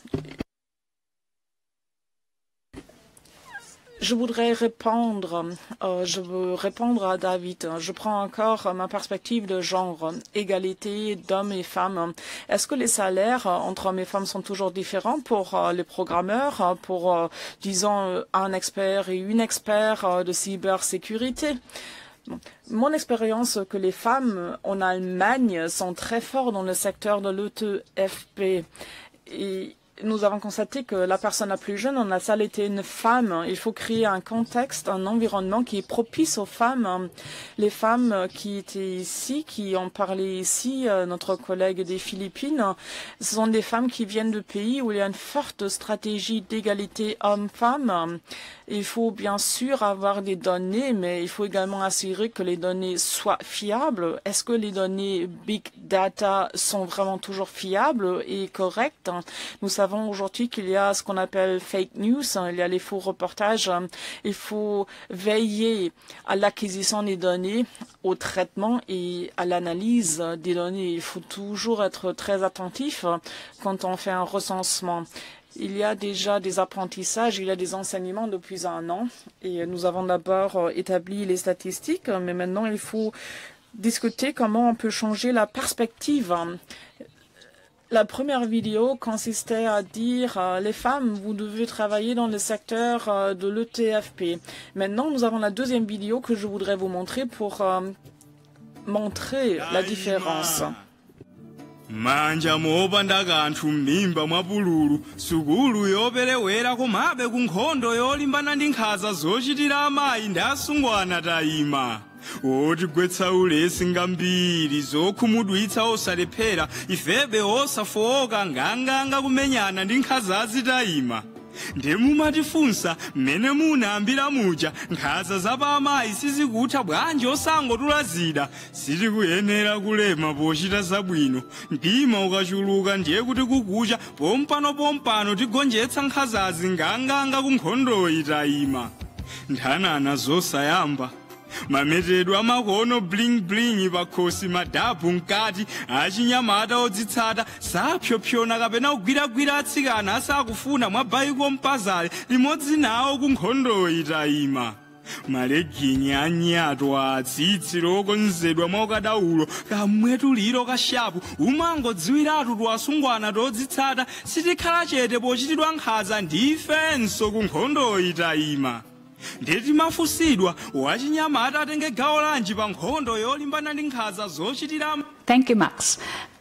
Je voudrais répondre, euh, je veux répondre à David. Je prends encore ma perspective de genre, égalité d'hommes et femmes. Est-ce que les salaires entre hommes et femmes sont toujours différents pour euh, les programmeurs, pour, euh, disons, un expert et une expert euh, de cybersécurité? Mon expérience que les femmes en Allemagne sont très fortes dans le secteur de l'E T F P. Et nous avons constaté que la personne la plus jeune en la salle était une femme. Il faut créer un contexte, un environnement qui est propice aux femmes. Les femmes qui étaient ici, qui ont parlé ici, notre collègue des Philippines, ce sont des femmes qui viennent de pays où il y a une forte stratégie d'égalité homme-femme. Il faut bien sûr avoir des données, mais il faut également assurer que les données soient fiables. Est-ce que les données Big Data sont vraiment toujours fiables et correctes? Nous savons aujourd'hui qu'il y a ce qu'on appelle fake news, il y a les faux reportages. Il faut veiller à l'acquisition des données, au traitement et à l'analyse des données. Il faut toujours être très attentif quand on fait un recensement. Il y a déjà des apprentissages, il y a des enseignements depuis un an et nous avons d'abord établi les statistiques, mais maintenant il faut discuter comment on peut changer la perspective. La première vidéo consistait à dire euh, les femmes, vous devez travailler dans le secteur euh, de l'E T F P. Maintenant, nous avons la deuxième vidéo que je voudrais vous montrer pour euh, montrer la différence. manja mopanda kanthu m'mimba mwa pululu sukulu yoperewera komabe ku nkhondo yolimbana ndi nkhanza zochitira amayi ndi asungwana tayima otigwetsa ulesi ngambiri zokhumudwitsa osalephera ifebe osafowoka nganganga kumenyana ndi nkhanzazi tayima ndemumatifunsa mmene munayambira muja nkhanza zapa amayi sizikutha bwanji osangotulazida sitikuyenera kulema pochita zabwino mtima ukachuluka ndiye kuti kukucha pompano-pompano tigonjetsa nkhanzazi nganganga ku nkhondoyi tayima nthanana zosayamba mametedwe amakono bling bling pakhosi madabu mkati achinyamata odzitsata sapyopyona kapena kugwiragwira atsikana asakufuna mwa bayiko mpazale limodzi nawo ku nkhondoyi tayima maleginyi anyato atsitsi lokonzedwa mwaukadaulo kamwetuliro kashapu umangodziwiratu twasungwana todzitsata sitikhala chete pochitidwa nkhanza ndifenso ku nkhondoyi tayima ndeti mafusidwa wachinyamata atenge gawo lanji pa nkhondo yolimbana ndi nkhanza zochitira. Thank you, Max.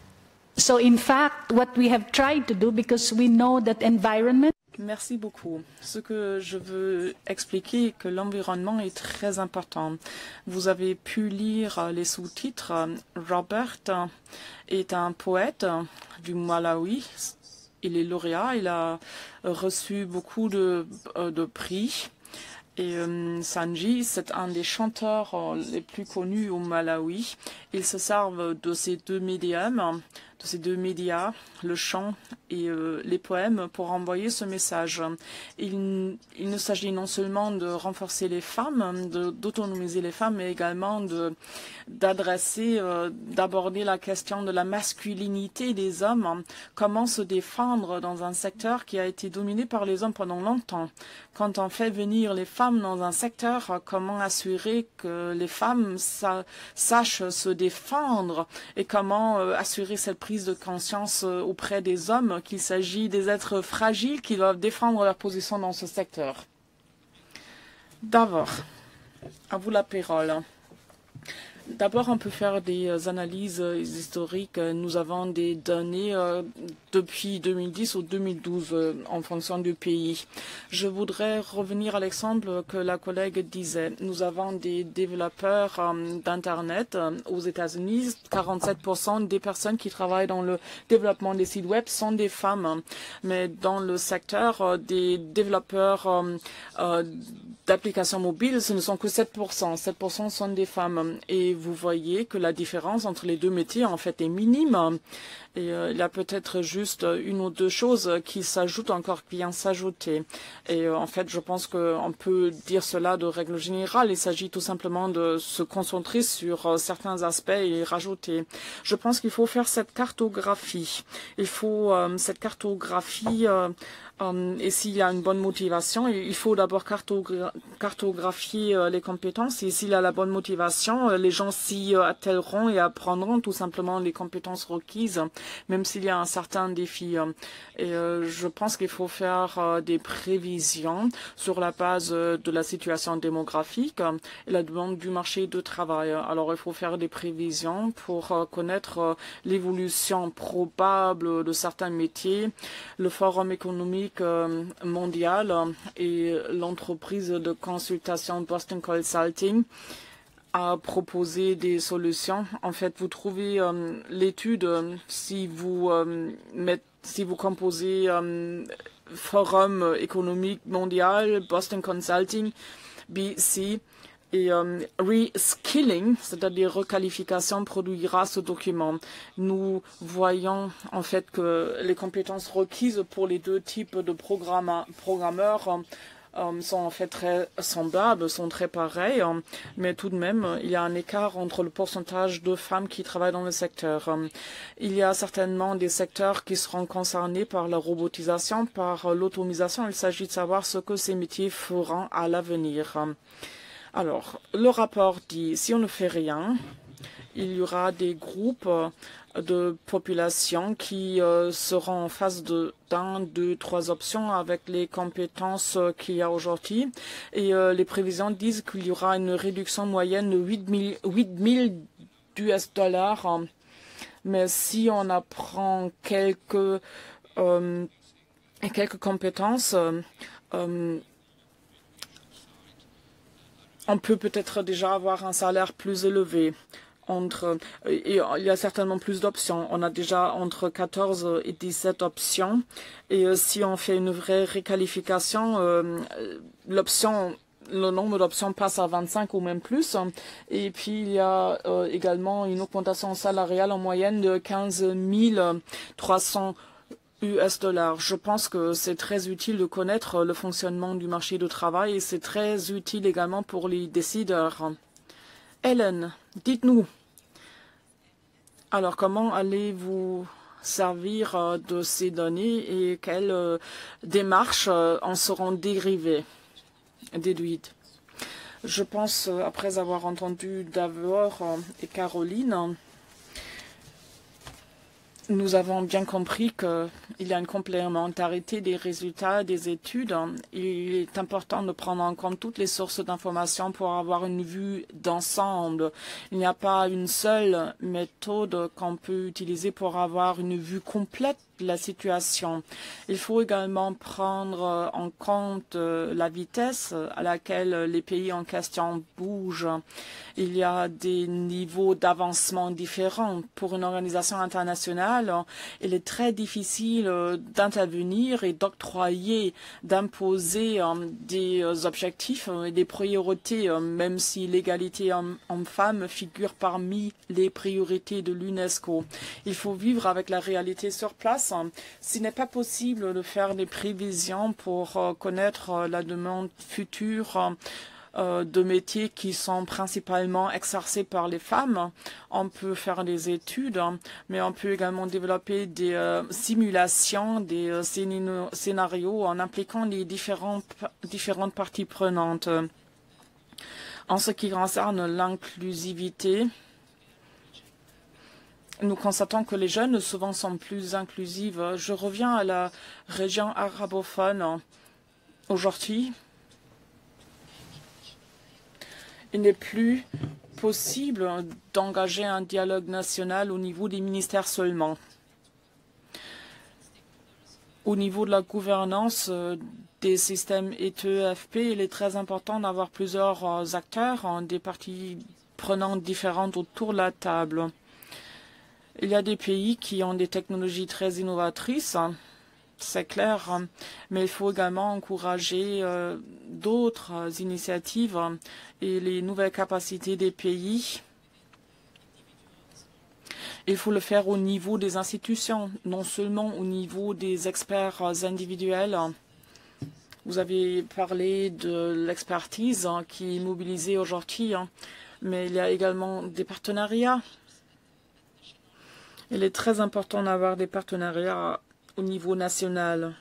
So in fact, what we have tried to do, because we know that environment. Merci beaucoup. Ce que je veux expliquer est que l'environnement est très important. Vous avez pu lire les sous-titres. Robert est un poète du Malawi. Il est lauréat. Il a reçu beaucoup de, de prix. Et euh, Sanji, c'est un des chanteurs euh, les plus connus au Malawi. Ils se servent de ces deux médiums, de ces deux médias, le chant et euh, les poèmes, pour envoyer ce message. Il, il ne s'agit non seulement de renforcer les femmes, d'autonomiser les femmes, mais également de d'adresser, euh, d'aborder la question de la masculinité des hommes. Comment se défendre dans un secteur qui a été dominé par les hommes pendant longtemps. Quand on fait venir les femmes dans un secteur, comment assurer que les femmes sa sachent se défendre et comment euh, assurer cette prise de conscience euh, auprès des hommes qu'il s'agit des êtres fragiles qui doivent défendre leur position dans ce secteur. D'abord, à vous la parole. D'abord, on peut faire des analyses historiques. Nous avons des données euh, depuis deux mille dix ou deux mille douze euh, en fonction du pays. Je voudrais revenir à l'exemple que la collègue disait. Nous avons des développeurs euh, d'Internet euh, aux États-Unis. quarante-sept pour cent des personnes qui travaillent dans le développement des sites web sont des femmes. Mais dans le secteur euh, des développeurs euh, euh, d'applications mobiles, ce ne sont que sept pour cent. sept pour cent sont des femmes. Et vous voyez que la différence entre les deux métiers en fait est minime. Et euh, il y a peut-être juste une ou deux choses qui s'ajoutent encore, qui viennent s'ajouter. Et euh, en fait, je pense qu'on peut dire cela de règle générale. Il s'agit tout simplement de se concentrer sur euh, certains aspects et rajouter. Je pense qu'il faut faire cette cartographie. Il faut euh, cette cartographie. Euh, Um, et s'il y a une bonne motivation, il faut d'abord cartogra cartographier euh, les compétences. Et s'il y a la bonne motivation, euh, les gens s'y euh, attelleront et apprendront tout simplement les compétences requises, même s'il y a un certain défi. Et euh, je pense qu'il faut faire euh, des prévisions sur la base euh, de la situation démographique euh, et la demande du marché de travail. Alors il faut faire des prévisions pour euh, connaître euh, l'évolution probable de certains métiers. Le forum économique mondial et l'entreprise de consultation Boston Consulting a proposé des solutions. En fait, vous trouvez euh, l'étude euh, si vous euh, mettez Si vous composez euh, Forum économique mondial, Boston Consulting, B C, et euh, reskilling, c'est-à-dire requalification, produira ce document. Nous voyons en fait que les compétences requises pour les deux types de programmeurs euh, sont en fait très semblables, sont très pareilles, euh, mais tout de même, il y a un écart entre le pourcentage de femmes qui travaillent dans le secteur. Euh, il y a certainement des secteurs qui seront concernés par la robotisation, par l'automatisation. Il s'agit de savoir ce que ces métiers feront à l'avenir. Alors, le rapport dit, si on ne fait rien, il y aura des groupes de population qui euh, seront en face de d'un, deux, trois options avec les compétences euh, qu'il y a aujourd'hui. Et euh, les prévisions disent qu'il y aura une réduction moyenne de huit mille U S dollars. Hein. Mais si on apprend quelques, euh, quelques compétences, euh, euh, on peut peut-être déjà avoir un salaire plus élevé. Entre, et il y a certainement plus d'options. On a déjà entre quatorze et dix-sept options. Et euh, si on fait une vraie réqualification, euh, l'option, le nombre d'options passe à vingt-cinq ou même plus. Et puis il y a euh, également une augmentation salariale en moyenne de quinze mille trois cents U S dollars. Je pense que c'est très utile de connaître le fonctionnement du marché du travail et c'est très utile également pour les décideurs. Hélène, dites-nous, alors comment allez-vous servir de ces données et quelles démarches en seront dérivées, déduites? Je pense, après avoir entendu Davor et Caroline, nous avons bien compris qu'il y a une complémentarité des résultats des études. Il est important de prendre en compte toutes les sources d'informations pour avoir une vue d'ensemble. Il n'y a pas une seule méthode qu'on peut utiliser pour avoir une vue complète de la situation. Il faut également prendre en compte la vitesse à laquelle les pays en question bougent. Il y a des niveaux d'avancement différents. Pour une organisation internationale, il est très difficile d'intervenir et d'octroyer, d'imposer des objectifs et des priorités, même si l'égalité homme-femme figure parmi les priorités de l'UNESCO. Il faut vivre avec la réalité sur place. Ce n'est pas possible de faire des prévisions pour connaître la demande future de métiers qui sont principalement exercés par les femmes. On peut faire des études, mais on peut également développer des euh, simulations, des euh, scénarios en impliquant les différentes, différentes parties prenantes. En ce qui concerne l'inclusivité, nous constatons que les jeunes souvent sont plus inclusives. Je reviens à la région arabophone. Aujourd'hui, il n'est plus possible d'engager un dialogue national au niveau des ministères seulement. Au niveau de la gouvernance des systèmes E T E F P, il est très important d'avoir plusieurs acteurs, des parties prenantes différentes autour de la table. Il y a des pays qui ont des technologies très innovatrices, c'est clair, mais il faut également encourager euh, d'autres initiatives et les nouvelles capacités des pays. Il faut le faire au niveau des institutions, non seulement au niveau des experts individuels. Vous avez parlé de l'expertise qui est mobilisée aujourd'hui, mais il y a également des partenariats. Il est très important d'avoir des partenariats au niveau national.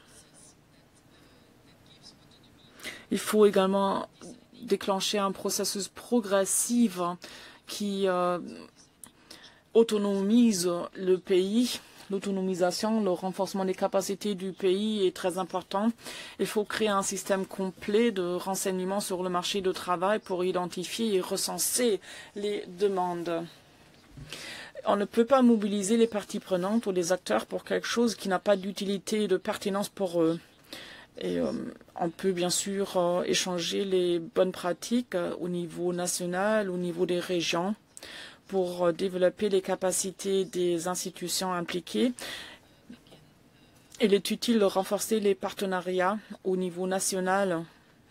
Il faut également déclencher un processus progressif qui euh, autonomise le pays. L'autonomisation, le renforcement des capacités du pays est très important. Il faut créer un système complet de renseignements sur le marché du travail pour identifier et recenser les demandes. On ne peut pas mobiliser les parties prenantes ou les acteurs pour quelque chose qui n'a pas d'utilité et de pertinence pour eux. Et euh, on peut bien sûr euh, échanger les bonnes pratiques euh, au niveau national, au niveau des régions, pour euh, développer les capacités des institutions impliquées. il est utile de renforcer les partenariats au niveau national.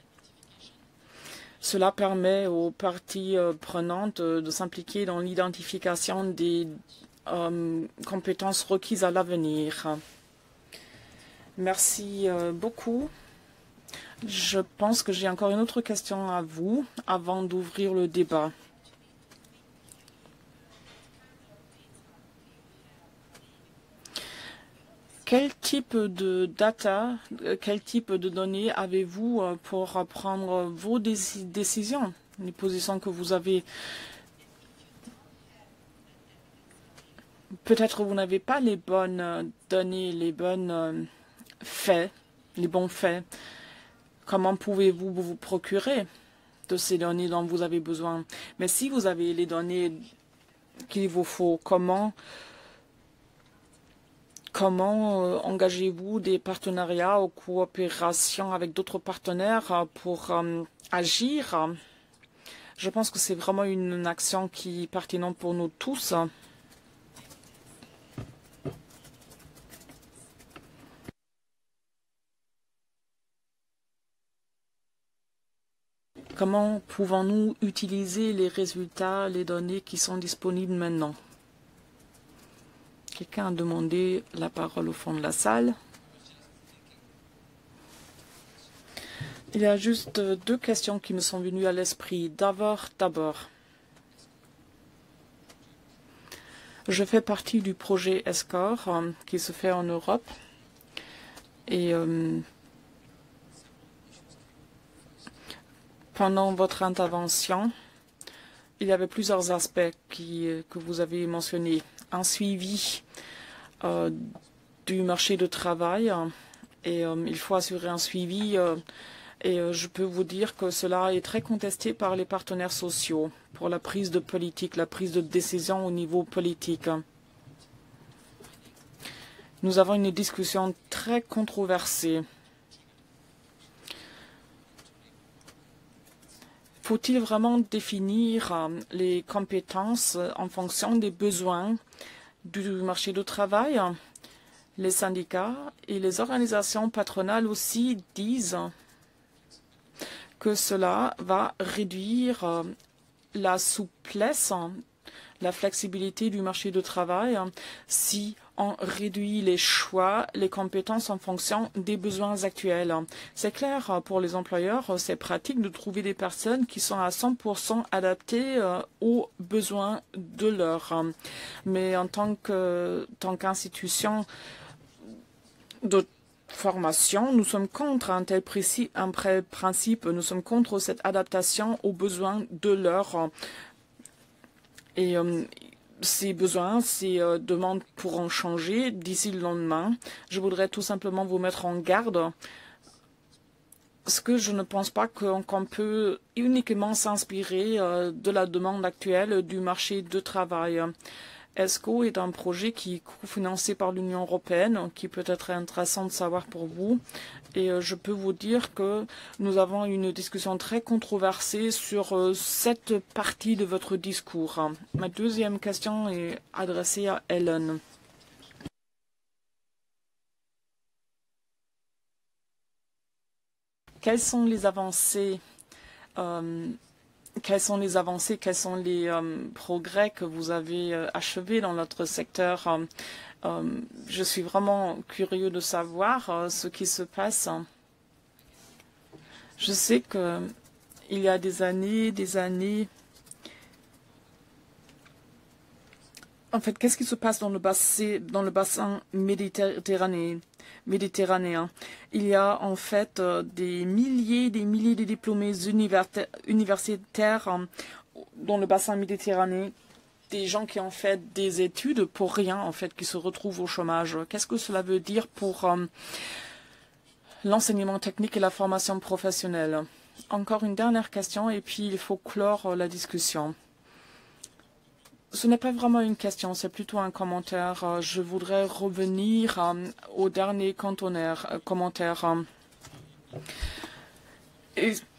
Cela permet aux parties euh, prenantes euh, de s'impliquer dans l'identification des euh, compétences requises à l'avenir. Merci euh, beaucoup. Je pense que j'ai encore une autre question à vous avant d'ouvrir le débat. Quel type de data, quel type de données avez-vous pour prendre vos décisions, les positions que vous avez? Peut-être vous n'avez pas les bonnes données, les bonnes faits, les bons faits. Comment pouvez-vous vous procurer de ces données dont vous avez besoin? Mais si vous avez les données qu'il vous faut, comment Comment euh, engagez-vous des partenariats ou coopérations avec d'autres partenaires euh, pour euh, agir? Je pense que c'est vraiment une action qui est pertinente pour nous tous. Comment pouvons-nous utiliser les résultats, les données qui sont disponibles maintenant? Quelqu'un a demandé la parole au fond de la salle. Il y a juste deux questions qui me sont venues à l'esprit. D'abord, d'abord, je fais partie du projet ESCOR euh, qui se fait en Europe. Et euh, pendant votre intervention, il y avait plusieurs aspects qui, que vous avez mentionnés. Un suivi euh, du marché de travail et euh, il faut assurer un suivi euh, et euh, je peux vous dire que cela est très contesté par les partenaires sociaux pour la prise de politique, la prise de décision au niveau politique. Nous avons une discussion très controversée. Faut-il vraiment définir euh, les compétences euh, en fonction des besoins du marché du travail? Les syndicats et les organisations patronales aussi disent que cela va réduire euh, la souplesse, la flexibilité du marché du travail si on réduit les choix, les compétences en fonction des besoins actuels. C'est clair, pour les employeurs, c'est pratique de trouver des personnes qui sont à cent pour cent adaptées euh, aux besoins de leur. Mais en tant que, tant qu'institution de formation, nous sommes contre un tel un principe, nous sommes contre cette adaptation aux besoins de leur. Et euh, ces besoins, ces euh, demandes pourront changer d'ici le lendemain. Je voudrais tout simplement vous mettre en garde. Parce que je ne pense pas qu'on qu'on peut uniquement s'inspirer euh, de la demande actuelle du marché de travail. ESCO est un projet qui est cofinancé par l'Union européenne, qui peut être intéressant de savoir pour vous. Et euh, je peux vous dire que nous avons une discussion très controversée sur euh, cette partie de votre discours. Ma deuxième question est adressée à Helen. Quelles sont les avancées euh, Quelles sont les avancées, quels sont les euh, progrès que vous avez euh, achevés dans notre secteur? euh, euh, Je suis vraiment curieux de savoir euh, ce qui se passe. Je sais que il y a des années, des années. En fait, qu'est-ce qui se passe dans le bassin, dans le bassin méditerranéen? méditerranéen. Il y a en fait euh, des milliers des milliers de diplômés universitaires euh, dans le bassin méditerranéen, des gens qui ont fait des études pour rien, en fait, qui se retrouvent au chômage. Qu'est-ce que cela veut dire pour euh, l'enseignement technique et la formation professionnelle? Encore une dernière question et puis il faut clore euh, la discussion. Ce n'est pas vraiment une question, c'est plutôt un commentaire. Je voudrais revenir euh, au dernier euh, commentaire. Et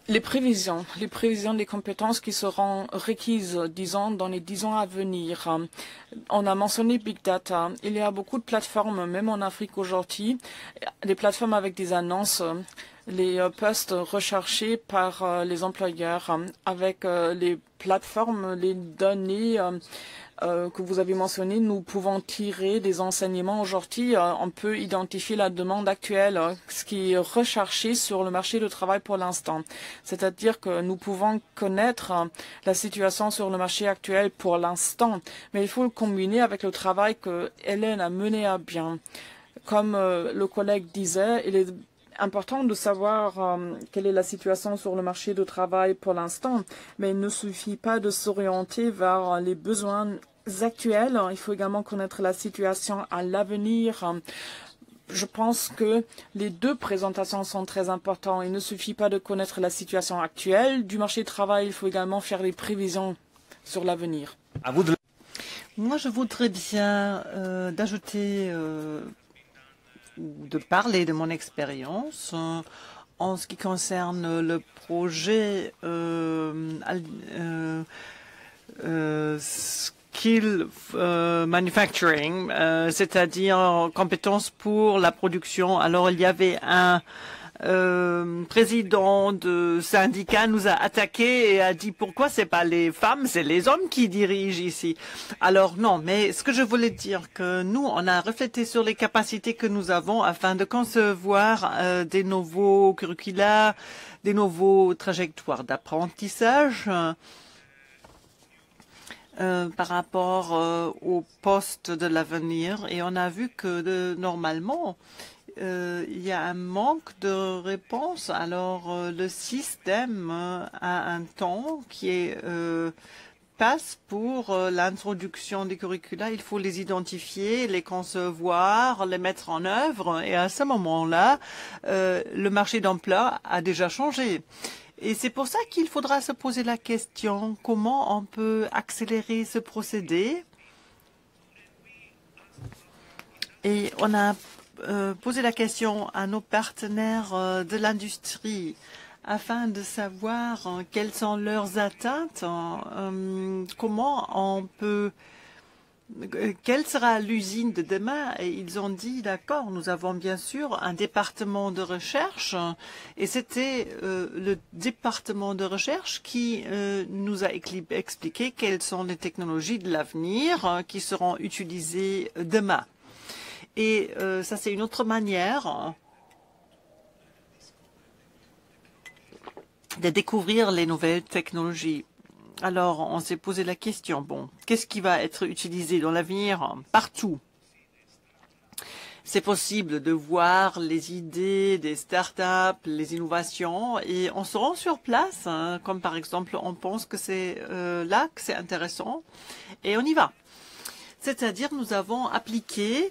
Les prévisions, les prévisions des compétences qui seront requises, disons, dans les dix ans à venir. On a mentionné Big Data. Il y a beaucoup de plateformes, même en Afrique aujourd'hui, des plateformes avec des annonces, les postes recherchés par les employeurs, avec les plateformes, les données Euh, que vous avez mentionné, nous pouvons tirer des enseignements aujourd'hui. Euh, on peut identifier la demande actuelle, euh, ce qui est recherché sur le marché du travail pour l'instant. C'est-à-dire que nous pouvons connaître euh, la situation sur le marché actuel pour l'instant, mais il faut le combiner avec le travail que Hélène a mené à bien. Comme euh, le collègue disait, il est important de savoir euh, quelle est la situation sur le marché du travail pour l'instant, mais il ne suffit pas de s'orienter vers les besoins actuels. Il faut également connaître la situation à l'avenir. Je pense que les deux présentations sont très importantes. Il ne suffit pas de connaître la situation actuelle du marché du travail, il faut également faire des prévisions sur l'avenir. Moi, je voudrais bien euh, d'ajouter euh, ou de parler de mon expérience euh, en ce qui concerne le projet euh, euh, euh, Skill euh, Manufacturing, euh, c'est-à-dire compétences pour la production. Alors, il y avait un Euh, président de syndicat nous a attaqué et a dit pourquoi c'est pas les femmes, c'est les hommes qui dirigent ici. Alors non, mais ce que je voulais dire que nous, on a reflété sur les capacités que nous avons afin de concevoir euh, des nouveaux curricula, des nouveaux trajectoires d'apprentissage euh, par rapport euh, aux postes de l'avenir. Et on a vu que de, normalement, Euh, il y a un manque de réponse. Alors, euh, le système euh, a un temps qui est, euh, passe pour euh, l'introduction des curricula. Il faut les identifier, les concevoir, les mettre en œuvre. Et à ce moment-là, euh, le marché d'emploi a déjà changé. Et c'est pour ça qu'il faudra se poser la question comment on peut accélérer ce procédé. Et on a Euh, poser la question à nos partenaires euh, de l'industrie afin de savoir euh, quelles sont leurs attentes, euh, comment on peut, euh, quelle sera l'usine de demain. Et ils ont dit, d'accord, nous avons bien sûr un département de recherche et c'était euh, le département de recherche qui euh, nous a expliqué quelles sont les technologies de l'avenir euh, qui seront utilisées demain. Et euh, ça, c'est une autre manière de découvrir les nouvelles technologies. Alors, on s'est posé la question, bon, qu'est-ce qui va être utilisé dans l'avenir partout? C'est possible de voir les idées des startups, les innovations, et on se rend sur place, hein, comme par exemple, on pense que c'est euh, là que c'est intéressant, et on y va. C'est-à-dire, nous avons appliqué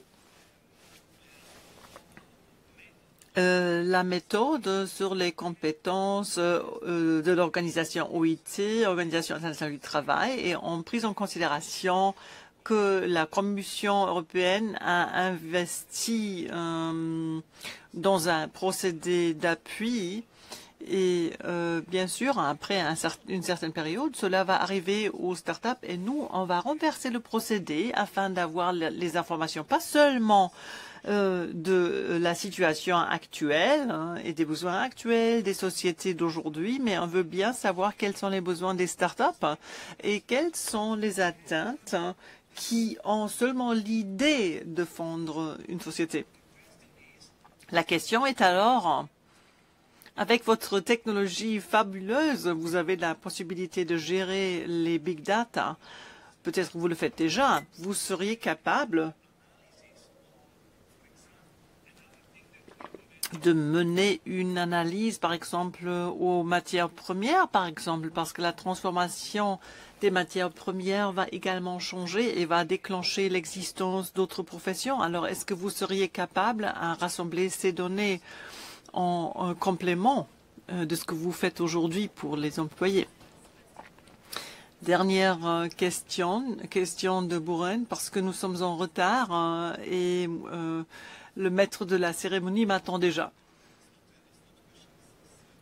Euh, la méthode sur les compétences euh, de l'organisation O I T, Organisation internationale du travail, et ont pris en considération que la Commission européenne a investi euh, dans un procédé d'appui et euh, bien sûr, après un cer une certaine période, cela va arriver aux startups et nous, on va renverser le procédé afin d'avoir les informations, pas seulement Euh, de la situation actuelle hein, et des besoins actuels des sociétés d'aujourd'hui, mais on veut bien savoir quels sont les besoins des startups et quelles sont les atteintes qui ont seulement l'idée de fondre une société. La question est alors, avec votre technologie fabuleuse, vous avez la possibilité de gérer les big data. Peut-être que vous le faites déjà. Vous seriez capable de mener une analyse, par exemple, aux matières premières, par exemple, parce que la transformation des matières premières va également changer et va déclencher l'existence d'autres professions. Alors, est-ce que vous seriez capable à rassembler ces données en, en complément euh, de ce que vous faites aujourd'hui pour les employés? Dernière euh, question, question de Buren, parce que nous sommes en retard euh, et euh, le maître de la cérémonie m'attend déjà.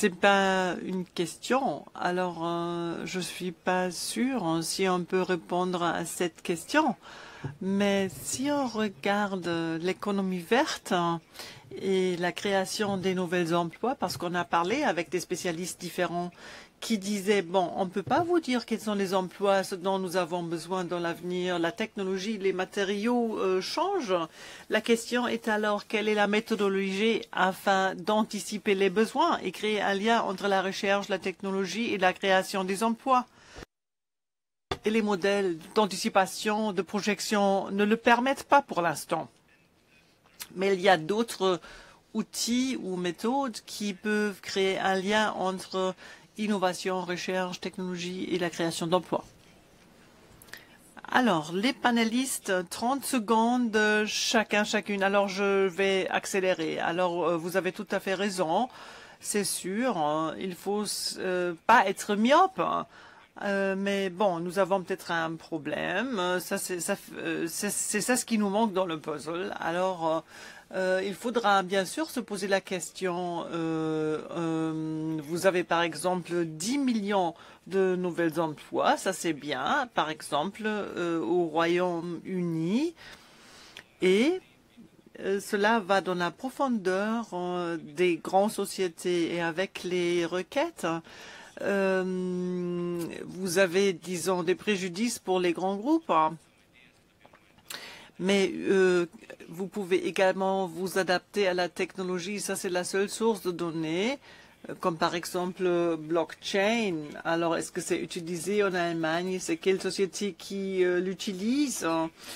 c'est pas une question. Alors, euh, je suis pas sûre si on peut répondre à cette question. Mais si on regarde l'économie verte et la création des nouveaux emplois, parce qu'on a parlé avec des spécialistes différents qui disaient, bon, on ne peut pas vous dire quels sont les emplois, ce dont nous avons besoin dans l'avenir. La technologie, les matériaux euh, changent. La question est alors, quelle est la méthodologie afin d'anticiper les besoins et créer un lien entre la recherche, la technologie et la création des emplois? Et les modèles d'anticipation, de projection ne le permettent pas pour l'instant. Mais il y a d'autres outils ou méthodes qui peuvent créer un lien entre innovation, recherche, technologie et la création d'emplois. Alors, les panélistes, trente secondes chacun, chacune. Alors, je vais accélérer. Alors, vous avez tout à fait raison. C'est sûr, hein, il ne faut euh, pas être myope. Hein. Euh, mais bon, nous avons peut-être un problème. Ça, c'est ça, euh, c'est ça ce qui nous manque dans le puzzle. Alors, euh, euh, il faudra bien sûr se poser la question. Euh, euh, vous avez par exemple dix millions de nouveaux emplois. Ça, c'est bien. Par exemple, euh, au Royaume-Uni. Et euh, cela va dans la profondeur euh, des grandes sociétés et avec les requêtes. Euh, vous avez, disons, des préjudices pour les grands groupes, hein. Mais euh, vous pouvez également vous adapter à la technologie. Ça, c'est la seule source de données, comme par exemple blockchain. Alors, est-ce que c'est utilisé en Allemagne? C'est quelle société qui euh, l'utilise?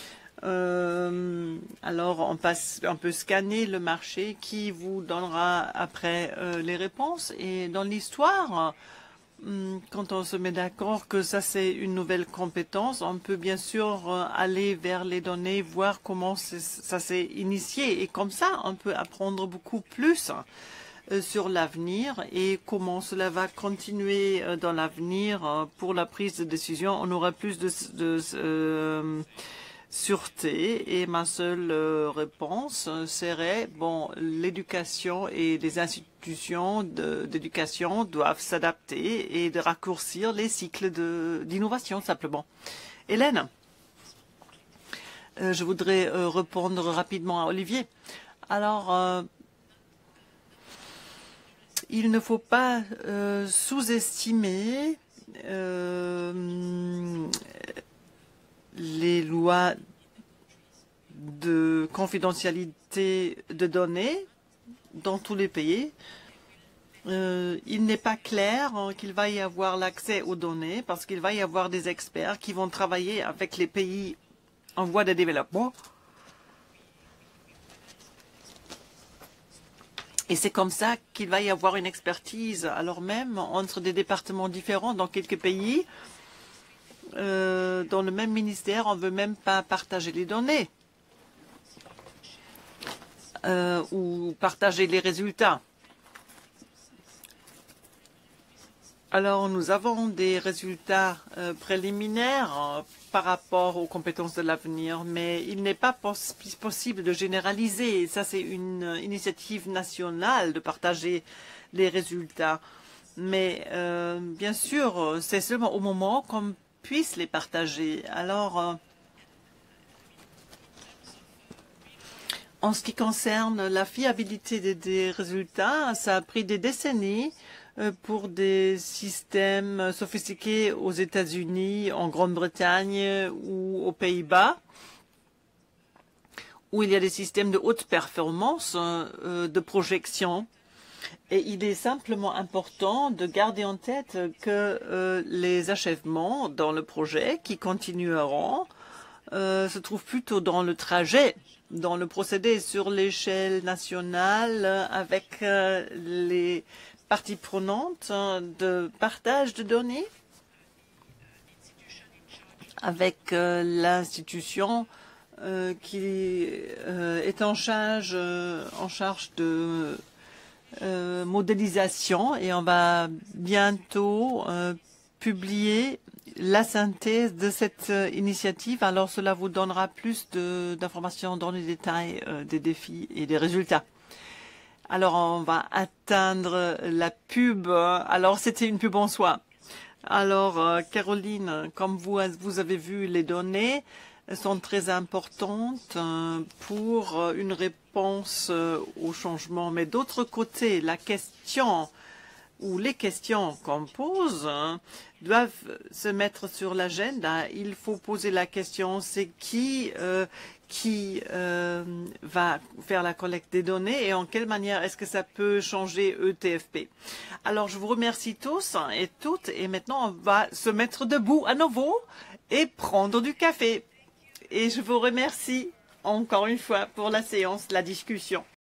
euh, Alors, on, passe, on peut scanner le marché qui vous donnera après euh, les réponses. Et dans l'histoire, quand on se met d'accord que ça c'est une nouvelle compétence, on peut bien sûr aller vers les données, voir comment ça s'est initié. Et comme ça, on peut apprendre beaucoup plus sur l'avenir et comment cela va continuer dans l'avenir pour la prise de décision. On aura plus de, de euh, sûreté. Et ma seule euh, réponse serait, bon, l'éducation et les institutions d'éducation doivent s'adapter et de raccourcir les cycles d'innovation, simplement. Hélène, euh, je voudrais euh, répondre rapidement à Olivier. Alors, euh, il ne faut pas euh, sous-estimer euh, les lois de confidentialité de données dans tous les pays. Euh, il n'est pas clair hein, qu'il va y avoir l'accès aux données parce qu'il va y avoir des experts qui vont travailler avec les pays en voie de développement. Et c'est comme ça qu'il va y avoir une expertise, alors même entre des départements différents dans quelques pays. Euh, dans le même ministère, on ne veut même pas partager les données euh, ou partager les résultats. Alors, nous avons des résultats euh, préliminaires euh, par rapport aux compétences de l'avenir, mais il n'est pas poss possible de généraliser. Ça, c'est une euh, initiative nationale de partager les résultats. Mais euh, bien sûr, c'est seulement au moment qu'on puisse les partager. Alors, euh, en ce qui concerne la fiabilité des, des résultats, ça a pris des décennies euh, pour des systèmes sophistiqués aux États-Unis, en Grande-Bretagne ou aux Pays-Bas, où il y a des systèmes de haute performance euh, de projection. Et il est simplement important de garder en tête que euh, les achèvements dans le projet qui continueront euh, se trouvent plutôt dans le trajet, dans le procédé sur l'échelle nationale avec euh, les parties prenantes de partage de données, avec euh, l'institution euh, qui euh, est en charge, euh, en charge de Euh, modélisation, et on va bientôt euh, publier la synthèse de cette euh, initiative. Alors cela vous donnera plus d'informations dans les détails euh, des défis et des résultats. Alors, on va atteindre la pub. Alors, c'était une pub en soi. Alors, euh, Caroline, comme vous, vous avez vu, les données sont très importantes euh, pour euh, une réponse euh, au changement. Mais d'autre côté, la question ou les questions qu'on pose hein, doivent se mettre sur l'agenda. Il faut poser la question, c'est qui euh, qui euh, va faire la collecte des données et en quelle manière est-ce que ça peut changer E T F P. Alors, je vous remercie tous et toutes et maintenant, on va se mettre debout à nouveau et prendre du café. Et je vous remercie encore une fois pour la séance, la discussion.